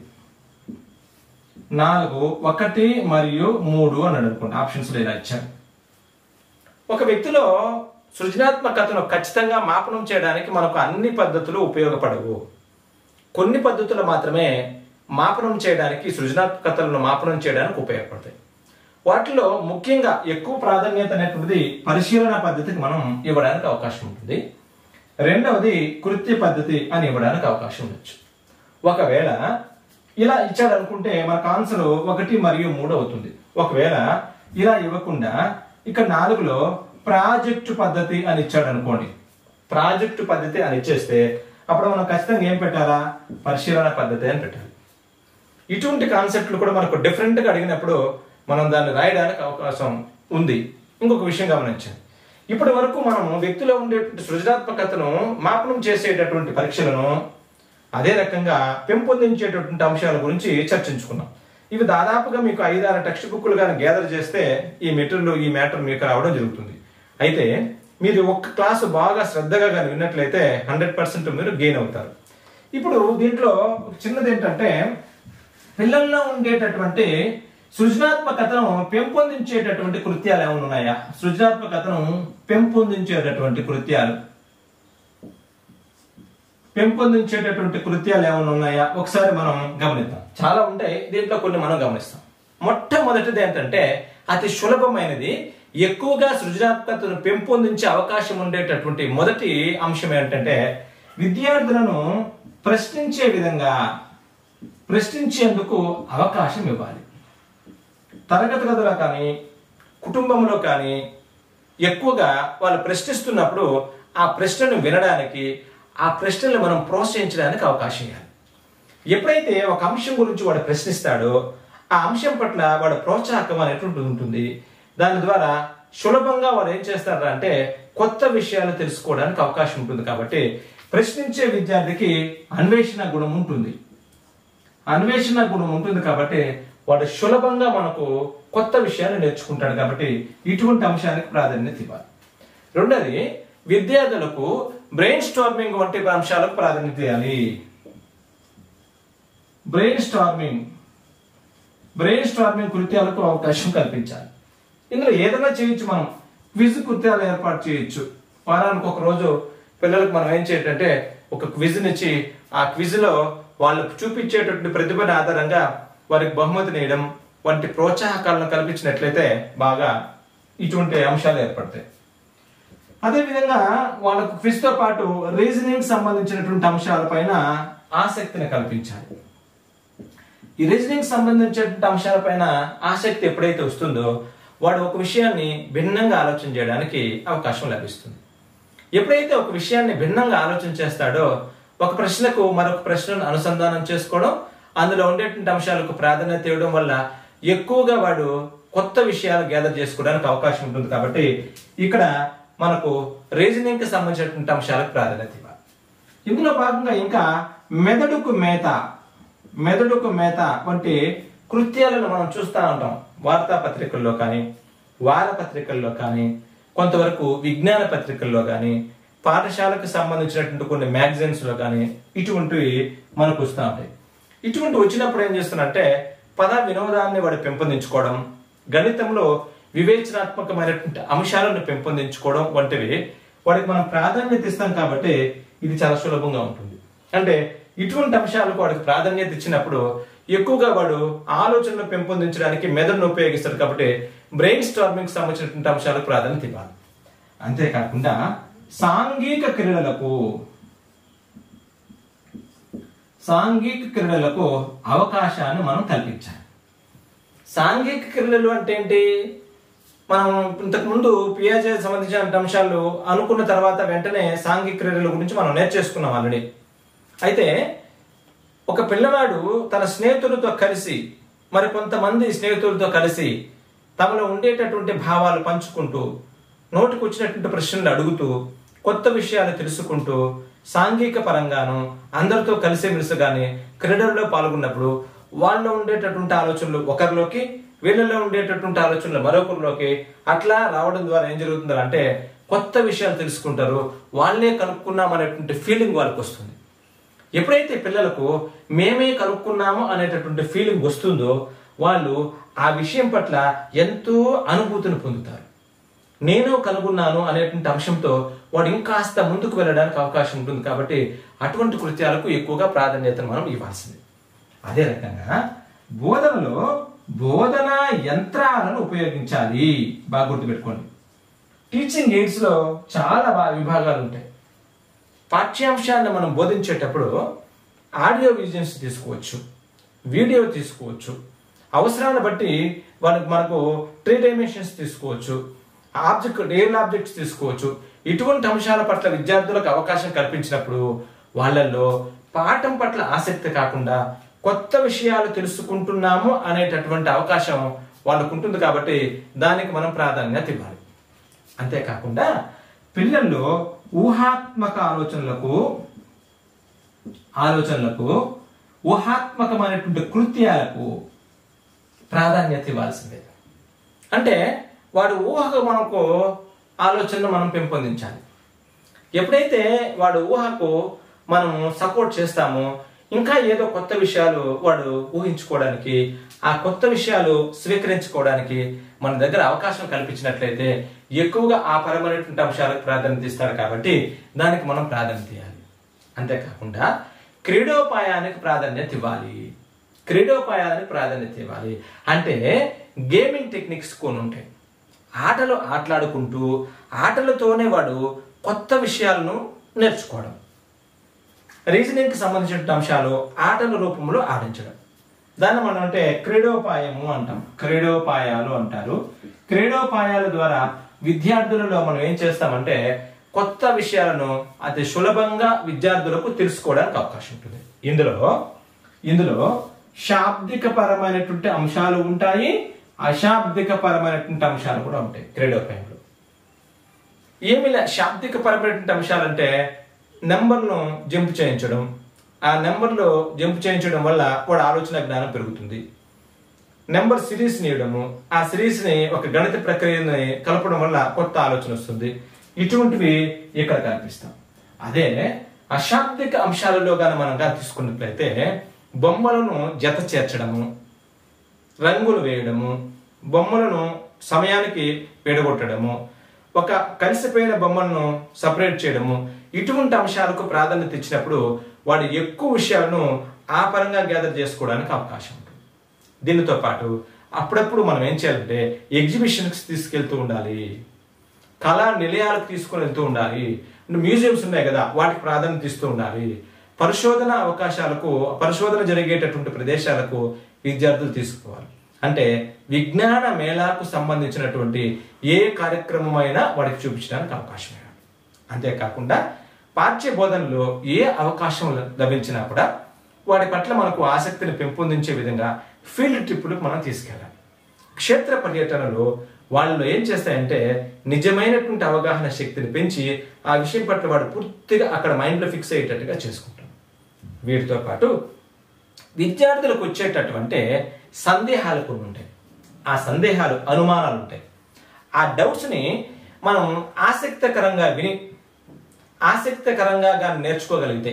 A: నాలుగు ఒకటి మరియు మూడు అన్నాడు అనుకోండి. ఆప్షన్స్ ఇలా ఇచ్చాను. ఒక వ్యక్తిలో సృజనాత్మకతను ఖచ్చితంగా మాపనం చేయడానికి మనకు అన్ని పద్ధతులు ఉపయోగపడవు. కొన్ని పద్ధతులు మాత్రమే మాపనం చేయడానికి సృజనాత్మకతలను మాపనం చేయడానికి ఉపయోగపడతాయి. వాటిలో ముఖ్యంగా ఎక్కువ ప్రాధాన్యత అనేటువంటిది పరిశీలన పద్ధతికి మనం ఇవ్వడానికి అవకాశం ఉంటుంది. రెండవది కృత్య పద్ధతి అని ఇవ్వడానికి అవకాశం ఉండొచ్చు. ఒకవేళ ఇలా ఇచ్చాడు అనుకుంటే మనకు ఆన్సర్ ఒకటి మరియు మూడు అవుతుంది. ఒకవేళ ఇలా ఇవ్వకుండా ఇక్కడ నాలుగులో ప్రాజెక్టు పద్ధతి అని ఇచ్చాడు అనుకోండి, ప్రాజెక్టు పద్ధతి అని ఇచ్చేస్తే అప్పుడు మనం ఖచ్చితంగా ఏం పెట్టాలా, పరిశీలన పద్ధతి అని పెట్టాలి. ఇటువంటి కాన్సెప్ట్లు కూడా మనకు డిఫరెంట్ గా అడిగినప్పుడు మనం దాన్ని రాయడానికి అవకాశం ఉంది. ఇంకొక విషయం గమనించండి, ఇప్పటి వరకు మనం వ్యక్తిలో ఉండేటువంటి సృజనాత్మకతను మాపనం చేసేటటువంటి పరీక్షలను అదే రకంగా పెంపొందించేటటువంటి అంశాల గురించి చర్చించుకున్నాం. ఇవి దాదాపుగా మీకు ఐదారు టెక్స్ట్ బుక్లు కానీ గ్యాదర్ చేస్తే ఈ మెటీరియల్ ఈ మ్యాటర్ మీకు రావడం జరుగుతుంది. అయితే మీరు ఒక్క క్లాసు బాగా శ్రద్ధగా కానీ విన్నట్లయితే హండ్రెడ్ పర్సెంట్ మీరు గెయిన్ అవుతారు. ఇప్పుడు దీంట్లో చిన్నది ఏంటంటే పిల్లల్లో ఉండేటటువంటి సృజనాత్మకతను పెంపొందించేటటువంటి కృత్యాలు ఏమైనా ఉన్నాయా? సృజనాత్మకతను పెంపొందించేటటువంటి కృత్యాలు పెంపొందించేటటువంటి కృత్యాలు ఏమైనా ఉన్నాయా ఒకసారి మనం గమనిద్దాం. చాలా ఉంటాయి, దీంట్లో కొన్ని మనం గమనిస్తాం. మొట్టమొదటిది ఏంటంటే అతి సులభమైనది, ఎక్కువగా సృజనాత్మకతను పెంపొందించే అవకాశం ఉండేటటువంటి మొదటి అంశం ఏంటంటే విద్యార్థులను ప్రశ్నించే విధంగా ప్రశ్నించేందుకు అవకాశం ఇవ్వాలి. తరగతి గదిలో కానీ కుటుంబంలో కానీ ఎక్కువగా వాళ్ళు ప్రశ్నిస్తున్నప్పుడు ఆ ప్రశ్నను వినడానికి, ఆ ప్రశ్నలు మనం ప్రోత్సహించడానికి అవకాశం ఇవ్వాలి. ఎప్పుడైతే ఒక అంశం గురించి వాడు ప్రశ్నిస్తాడో ఆ అంశం పట్ల వాడు ప్రోత్సాహకం అనేటువంటి ఉంటుంది. దాని ద్వారా సులభంగా వాడు ఏం చేస్తారు అంటే కొత్త విషయాలు తెలుసుకోవడానికి అవకాశం ఉంటుంది. కాబట్టి ప్రశ్నించే విద్యార్థికి అన్వేషణ గుణం ఉంటుంది. అన్వేషణ గుణం ఉంటుంది కాబట్టి వాడు సులభంగా మనకు కొత్త విషయాలు నేర్చుకుంటాడు. కాబట్టి ఇటువంటి అంశానికి ప్రాధాన్యత ఇవ్వాలి. రెండోది, విద్యార్థులకు బ్రెయిన్ స్టార్మింగ్ వంటి అంశాలకు ప్రాధాన్యత ఇవ్వాలి. బ్రెయిన్ స్టార్మింగ్ బ్రెయిన్ స్టార్మింగ్ కృత్యాలకు అవకాశం కల్పించాలి. ఇందులో ఏదైనా చేయొచ్చు. మనం క్విజ్ కృత్యాలు ఏర్పాటు చేయొచ్చు. వారానికి ఒక రోజు పిల్లలకు మనం ఏం చేయటంటే ఒక క్విజ్ ఇచ్చి ఆ క్విజ్ లో వాళ్ళు చూపించేటటువంటి ప్రతిభను ఆధారంగా వారికి బహుమతి నేయడం వంటి ప్రోత్సాహకాలను కల్పించినట్లయితే బాగా ఇటువంటి అంశాలు ఏర్పడతాయి. అదేవిధంగా వాళ్ళకు క్విజ్ తో పాటు రీజనింగ్ సంబంధించినటువంటి అంశాలపైన ఆసక్తిని కల్పించాలి. ఈ రీజనింగ్ సంబంధించినటువంటి అంశాలపైన ఆసక్తి ఎప్పుడైతే వస్తుందో వాడు ఒక విషయాన్ని భిన్నంగా ఆలోచన చేయడానికి అవకాశం లభిస్తుంది. ఎప్పుడైతే ఒక విషయాన్ని భిన్నంగా ఆలోచన చేస్తాడో ఒక ప్రశ్నకు మరొక ప్రశ్నను అనుసంధానం చేసుకోవడం, అందులో ఉండేటువంటి అంశాలకు ప్రాధాన్యత ఇవ్వడం వల్ల ఎక్కువగా వాడు కొత్త విషయాలు గ్యాదర్ చేసుకోవడానికి అవకాశం ఉంటుంది. కాబట్టి ఇక్కడ మనకు రీజనింగ్ కి సంబంధించినటువంటి అంశాలకు ప్రాధాన్యత ఇవ్వాలి. ఇందులో భాగంగా ఇంకా మెదడుకు మేత మెదడుకు మేత వంటి కృత్యాలను మనం చూస్తూ ఉంటాం. వార్తాపత్రికల్లో కానీ, వారపత్రికల్లో కానీ, కొంతవరకు విజ్ఞాన పత్రికల్లో కానీ, పాఠశాలకు సంబంధించినటువంటి కొన్ని మ్యాగజైన్స్ లో కానీ ఇటువంటివి మనకు వస్తూ ఉంటాయి. ఇటువంటి వచ్చినప్పుడు ఏం చేస్తున్నంటే పద వినోదాన్ని వాడు పెంపొందించుకోవడం, గణితంలో వివేచనాత్మకమైనటువంటి అంశాలను పెంపొందించుకోవడం వంటివి వాడికి మనం ప్రాధాన్యత ఇస్తాం. కాబట్టి ఇది చాలా సులభంగా ఉంటుంది. అంటే ఇటువంటి అంశాలకు వాడికి ప్రాధాన్యత ఇచ్చినప్పుడు ఎక్కువగా వాడు ఆలోచనను పెంపొందించడానికి మెదడును ఉపయోగిస్తాడు. కాబట్టి బ్రెయిన్ స్టార్మింగ్ సంబంధించినటువంటి అంశాలకు ప్రాధాన్యత ఇవ్వాలి. అంతేకాకుండా సాంఘిక క్రీడలకు సాంఘిక క్రీడలకు అవకాశాన్ని మనం కల్పించాలి. సాంఘిక క్రీడలు అంటే ఏంటి? మనం ఇంతకుముందు పియాజే సంబంధించిన అంశాలు అనుకున్న తర్వాత వెంటనే సాంఘిక క్రీడల గురించి మనం నేర్చేసుకున్నాం ఆల్రెడీ. అయితే ఒక పిల్లవాడు తన స్నేహితులతో కలిసి మరి కొంతమంది స్నేహితులతో కలిసి తమలో ఉండేటటువంటి భావాలు పంచుకుంటూ, నోటికి వచ్చినటువంటి ప్రశ్నలు అడుగుతూ, కొత్త విషయాలు తెలుసుకుంటూ, సాంఘిక పరంగాను అందరితో కలిసి మెలిసిగానే క్రీడల్లో పాల్గొన్నప్పుడు వాళ్ళలో ఉండేటటువంటి ఆలోచనలు ఒకరిలోకి, వీళ్ళలో ఉండేటటువంటి ఆలోచనలు మరొకరిలోకి అట్లా రావడం ద్వారా ఏం జరుగుతుందో అంటే కొత్త విషయాలు తెలుసుకుంటారు. వాళ్ళే కనుక్కున్నాం అనేటువంటి ఫీలింగ్ వాళ్ళకి వస్తుంది. ఎప్పుడైతే పిల్లలకు మేమే కనుక్కున్నాము అనేటటువంటి ఫీలింగ్ వస్తుందో వాళ్ళు ఆ విషయం పట్ల ఎంతో అనుభూతిని పొందుతారు. నేను కనుగొన్నాను అనేటువంటి అంశంతో వాడు ఇంకాస్త ముందుకు వెళ్ళడానికి అవకాశం ఉంటుంది. కాబట్టి అటువంటి కృత్యాలకు ఎక్కువగా ప్రాధాన్యతను మనం ఇవ్వాల్సింది. అదే రకంగా బోధనలో బోధనా యంత్రాలను ఉపయోగించాలి. బాగా గుర్తుపెట్టుకోండి. టీచింగ్ ఎయిడ్స్ లో చాలా విభాగాలు ఉంటాయి. పాఠ్యాంశాన్ని మనం బోధించేటప్పుడు ఆడియో విజన్స్ తీసుకోవచ్చు, వీడియో తీసుకోవచ్చు, అవసరాన్ని బట్టి మనకు మనకు త్రీ డైమెన్షన్స్ తీసుకోవచ్చు, ఆబ్జెక్ట్ రియల్ ఆబ్జెక్ట్స్ తీసుకోవచ్చు. ఇటువంటి అంశాల పట్ల విద్యార్థులకు అవకాశం కల్పించినప్పుడు వాళ్ళల్లో పాఠం పట్ల ఆసక్తి కాకుండా కొత్త విషయాలు తెలుసుకుంటున్నాము అనేటటువంటి అవకాశం వాళ్ళకు ఉంటుంది. కాబట్టి దానికి మనం ప్రాధాన్యత ఇవ్వాలి. అంతేకాకుండా పిల్లల్లో ఊహాత్మక ఆలోచనలకు ఆలోచనలకు ఊహాత్మకమైనటువంటి కృత్యాలకు ప్రాధాన్యత ఇవ్వాల్సిందే. అంటే వాడు ఊహకు మనకు ఆలోచనను మనం పెంపొందించాలి. ఎప్పుడైతే వాడు ఊహకు మనం సపోర్ట్ చేస్తామో ఇంకా ఏదో కొత్త విషయాలు వాడు ఊహించుకోవడానికి, ఆ కొత్త విషయాలు స్వీకరించుకోవడానికి మన దగ్గర అవకాశం కల్పించినట్లయితే ఎక్కువగా ఆ పరమైనటువంటి అంశాలకు ప్రాధాన్యత ఇస్తారు. కాబట్టి దానికి మనం ప్రాధాన్యత ఇవ్వాలి. అంతేకాకుండా క్రీడోపాయానికి ప్రాధాన్యత ఇవ్వాలి. క్రీడోపాయానికి ప్రాధాన్యత ఇవ్వాలి అంటే గేమింగ్ టెక్నిక్స్ కొన్ని ఉంటాయి. ఆటలు ఆటలాడుకుంటూ ఆటలతోనే వాడు కొత్త విషయాలను నేర్చుకోవడం, రీజనింగ్ కి సంబంధించిన అంశాలు ఆటల రూపంలో ఆడించడం, దాన్ని మనం అంటే క్రీడోపాయము అంటాం, క్రీడోపాయాలు అంటారు. క్రీడోపాయాల ద్వారా విద్యార్థులలో మనం ఏం చేస్తామంటే కొత్త విషయాలను అతి సులభంగా విద్యార్థులకు తెలుసుకోవడానికి అవకాశం ఉంటుంది. ఇందులో ఇందులో శాబ్దిక పరమైనటువంటి అంశాలు ఉంటాయి, అశాబ్దిక పరమైనటువంటి అంశాలు కూడా ఉంటాయి క్రీడోపాయంలో. ఏమి శాబ్దిక పరమైనటువంటి అంశాలంటే నెంబర్ను జంప్ చేయించడం, ఆ నెంబర్లో జంప్ చేయించడం వల్ల వాడు ఆలోచన జ్ఞానం పెరుగుతుంది. నెంబర్ సిరీస్ ఇవ్వడము, ఆ సిరీస్ ని ఒక గణిత ప్రక్రియని కలపడం వల్ల కొత్త ఆలోచన వస్తుంది. ఇటువంటివి ఇక్కడ కనిపిస్తాం. అదే అశాబ్దిక అంశాలలో గాని మనం కానీ తీసుకున్నట్లయితే బొమ్మలను జత చేర్చడము, రంగులు వేయడము, బొమ్మలను సమయానికి విడగొట్టడము, ఒక కలిసిపోయిన బొమ్మలను సపరేట్ చేయడము, ఇటువంటి అంశాలకు ప్రాధాన్యత ఇచ్చినప్పుడు వాడు ఎక్కువ విషయాలను ఆ పరంగా గ్యాదర్ చేసుకోవడానికి అవకాశం ఉంటుంది. దీనితో పాటు అప్పుడప్పుడు మనం ఏం చేయాలంటే ఎగ్జిబిషన్కి తీసుకెళ్తూ ఉండాలి, కళా నిలయాలకు తీసుకుని వెళ్తూ ఉండాలి, మ్యూజియంస్ ఉన్నాయి కదా వాటికి ప్రాధాన్యత ఇస్తూ ఉండాలి. పరిశోధన అవకాశాలకు, పరిశోధన జరిగేటటువంటి ప్రదేశాలకు విద్యార్థులు తీసుకుపోవాలి. అంటే విజ్ఞాన మేళాకు సంబంధించినటువంటి ఏ కార్యక్రమం అయినా వాడికి చూపించడానికి అవకాశం ఇవ్వాలి. అంతేకాకుండా పాఠ్య బోధనలో ఏ అవకాశం లభించినా కూడా వాడి పట్ల మనకు ఆసక్తిని పెంపొందించే విధంగా ఫీల్డ్ ట్రిప్పులకు మనం తీసుకెళ్ళాలి. క్షేత్ర పర్యటనలో వాళ్ళు ఏం చేస్తాయంటే నిజమైనటువంటి అవగాహన శక్తిని పెంచి ఆ విషయం పట్ల వాడు పూర్తిగా అక్కడ మైండ్లో ఫిక్స్ అయ్యేటట్టుగా చేసుకుంటాం. వీటితో పాటు విద్యార్థులకు వచ్చేటటువంటి సందేహాలు కొన్ని ఉంటాయి. ఆ సందేహాలు, అనుమానాలు ఉంటాయి. ఆ డౌట్స్ని మనం ఆసక్తికరంగా విని ఆసక్తికరంగా కానీ నేర్చుకోగలిగితే,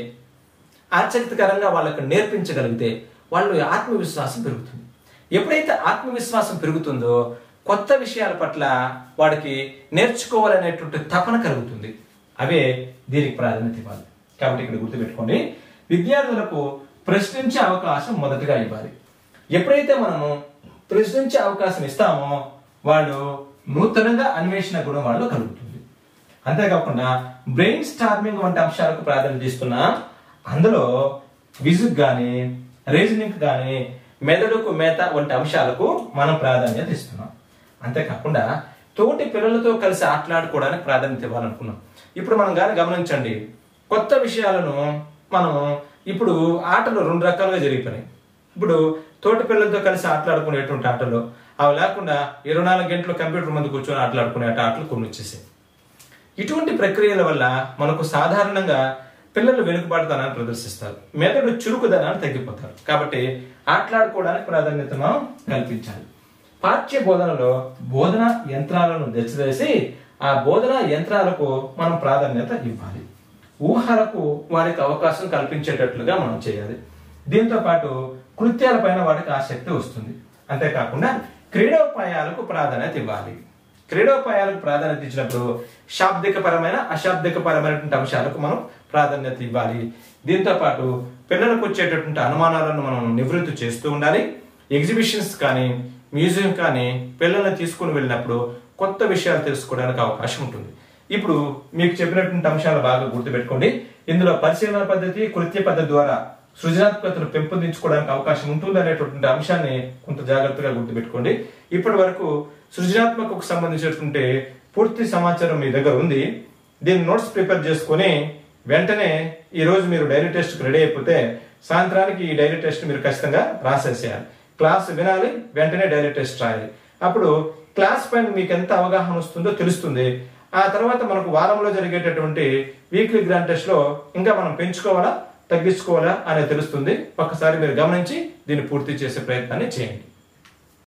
A: ఆసక్తికరంగా వాళ్ళకు నేర్పించగలిగితే వాళ్ళు ఆత్మవిశ్వాసం పెరుగుతుంది. ఎప్పుడైతే ఆత్మవిశ్వాసం పెరుగుతుందో కొత్త విషయాల పట్ల వాడికి నేర్చుకోవాలనేటువంటి తపన కలుగుతుంది. అవే దీనికి ప్రాధాన్యత ఇవ్వాలి. కాబట్టి ఇక్కడ గుర్తుపెట్టుకోండి, విద్యార్థులకు ప్రశ్నించే అవకాశం మొదటగా ఇవ్వాలి. ఎప్పుడైతే మనము ప్రశ్నించే అవకాశం ఇస్తామో వాళ్ళు నూతనంగా అన్వేషణ గుణం వాళ్ళు కలుగుతుంది. అంతేకాకుండా బ్రెయిన్ స్టార్మింగ్ వంటి అంశాలకు ప్రాధాన్యత ఇస్తున్నా అందులో విజిక్ కానీ రీజనింగ్ కానీ మెదడుకు మేత వంటి అంశాలకు మనం ప్రాధాన్యత ఇస్తున్నాం. అంతేకాకుండా తోటి పిల్లలతో కలిసి ఆటలాడుకోవడానికి ప్రాధాన్యత ఇవ్వాలనుకున్నాం. ఇప్పుడు మనం కానీ గమనించండి, కొత్త విషయాలను మనము ఇప్పుడు ఆటలు రెండు రకాలుగా జరిగిపోయినాయి. ఇప్పుడు తోటి పిల్లలతో కలిసి ఆటలాడుకునేటువంటి ఆటలు అవి లేకుండా ఇరవై నాలుగు గంటలు కంప్యూటర్ ముందు కూర్చొని ఆటలాడుకునే ఆటలు కొన్ని వచ్చేసాయి. ఇటువంటి ప్రక్రియల వల్ల మనకు సాధారణంగా పిల్లలు వెనుకబాటుదనాన్ని ప్రదర్శిస్తారు, మెదడు చురుకుదనాన్ని తగ్గిపోతారు. కాబట్టి ఆటలాడుకోవడానికి ప్రాధాన్యతను కల్పించాలి. పాఠ్య బోధనలో బోధన యంత్రాలను తెచ్చివేసి ఆ బోధన యంత్రాలకు మనం ప్రాధాన్యత ఇవ్వాలి. ఊహలకు వారికి అవకాశం కల్పించేటట్లుగా మనం చేయాలి. దీంతో పాటు కృత్యాల పైన వాటికి ఆసక్తి వస్తుంది. అంతేకాకుండా క్రీడోపాయాలకు ప్రాధాన్యత ఇవ్వాలి. క్రీడోపాయాలకు ప్రాధాన్యత ఇచ్చినప్పుడు శాబ్దిక పరమైన అశాబ్దిక పరమైనటువంటి అంశాలకు మనం ప్రాధాన్యత ఇవ్వాలి. దీంతో పాటు పిల్లలకు వచ్చేటటువంటి అనుమానాలను మనం నివృత్తి చేస్తూ ఉండాలి. ఎగ్జిబిషన్స్ కానీ మ్యూజియం కానీ పిల్లల్ని తీసుకుని వెళ్ళినప్పుడు కొత్త విషయాలు తెలుసుకోవడానికి అవకాశం ఉంటుంది. ఇప్పుడు మీకు చెప్పినటువంటి అంశాలు బాగా గుర్తుపెట్టుకోండి. ఇందులో పరిశీలన పద్ధతి, కృత్య పద్ధతి ద్వారా సృజనాత్మకతను పెంపొందించుకోవడానికి అవకాశం ఉంటుంది అనేటువంటి అంశాన్ని కొంత జాగ్రత్తగా గుర్తుపెట్టుకోండి. ఇప్పటి వరకు సృజనాత్మకకు సంబంధించినటువంటి పూర్తి సమాచారం మీ దగ్గర ఉంది. దీన్ని నోట్స్ ప్రిపేర్ చేసుకుని వెంటనే ఈ రోజు మీరు డైరీ టెస్ట్కి రెడీ అయిపోతే సాయంత్రానికి ఈ డైరీ టెస్ట్ మీరు ఖచ్చితంగా రాసేసేయాలి. క్లాస్ వినాలి, వెంటనే డైరీ టెస్ట్ రాయాలి. అప్పుడు క్లాస్ పైన మీకు ఎంత అవగాహన వస్తుందో తెలుస్తుంది. ఆ తర్వాత మనకు వారంలో జరిగేటటువంటి వీక్లీ గ్రాండ్ టెస్ట్ లో ఇంకా మనం పెంచుకోవాలా తగ్గించుకోవాలా అనేది తెలుస్తుంది. ఒక్కసారి మీరు గమనించి దీన్ని పూర్తి చేసే ప్రయత్నాన్ని చేయండి.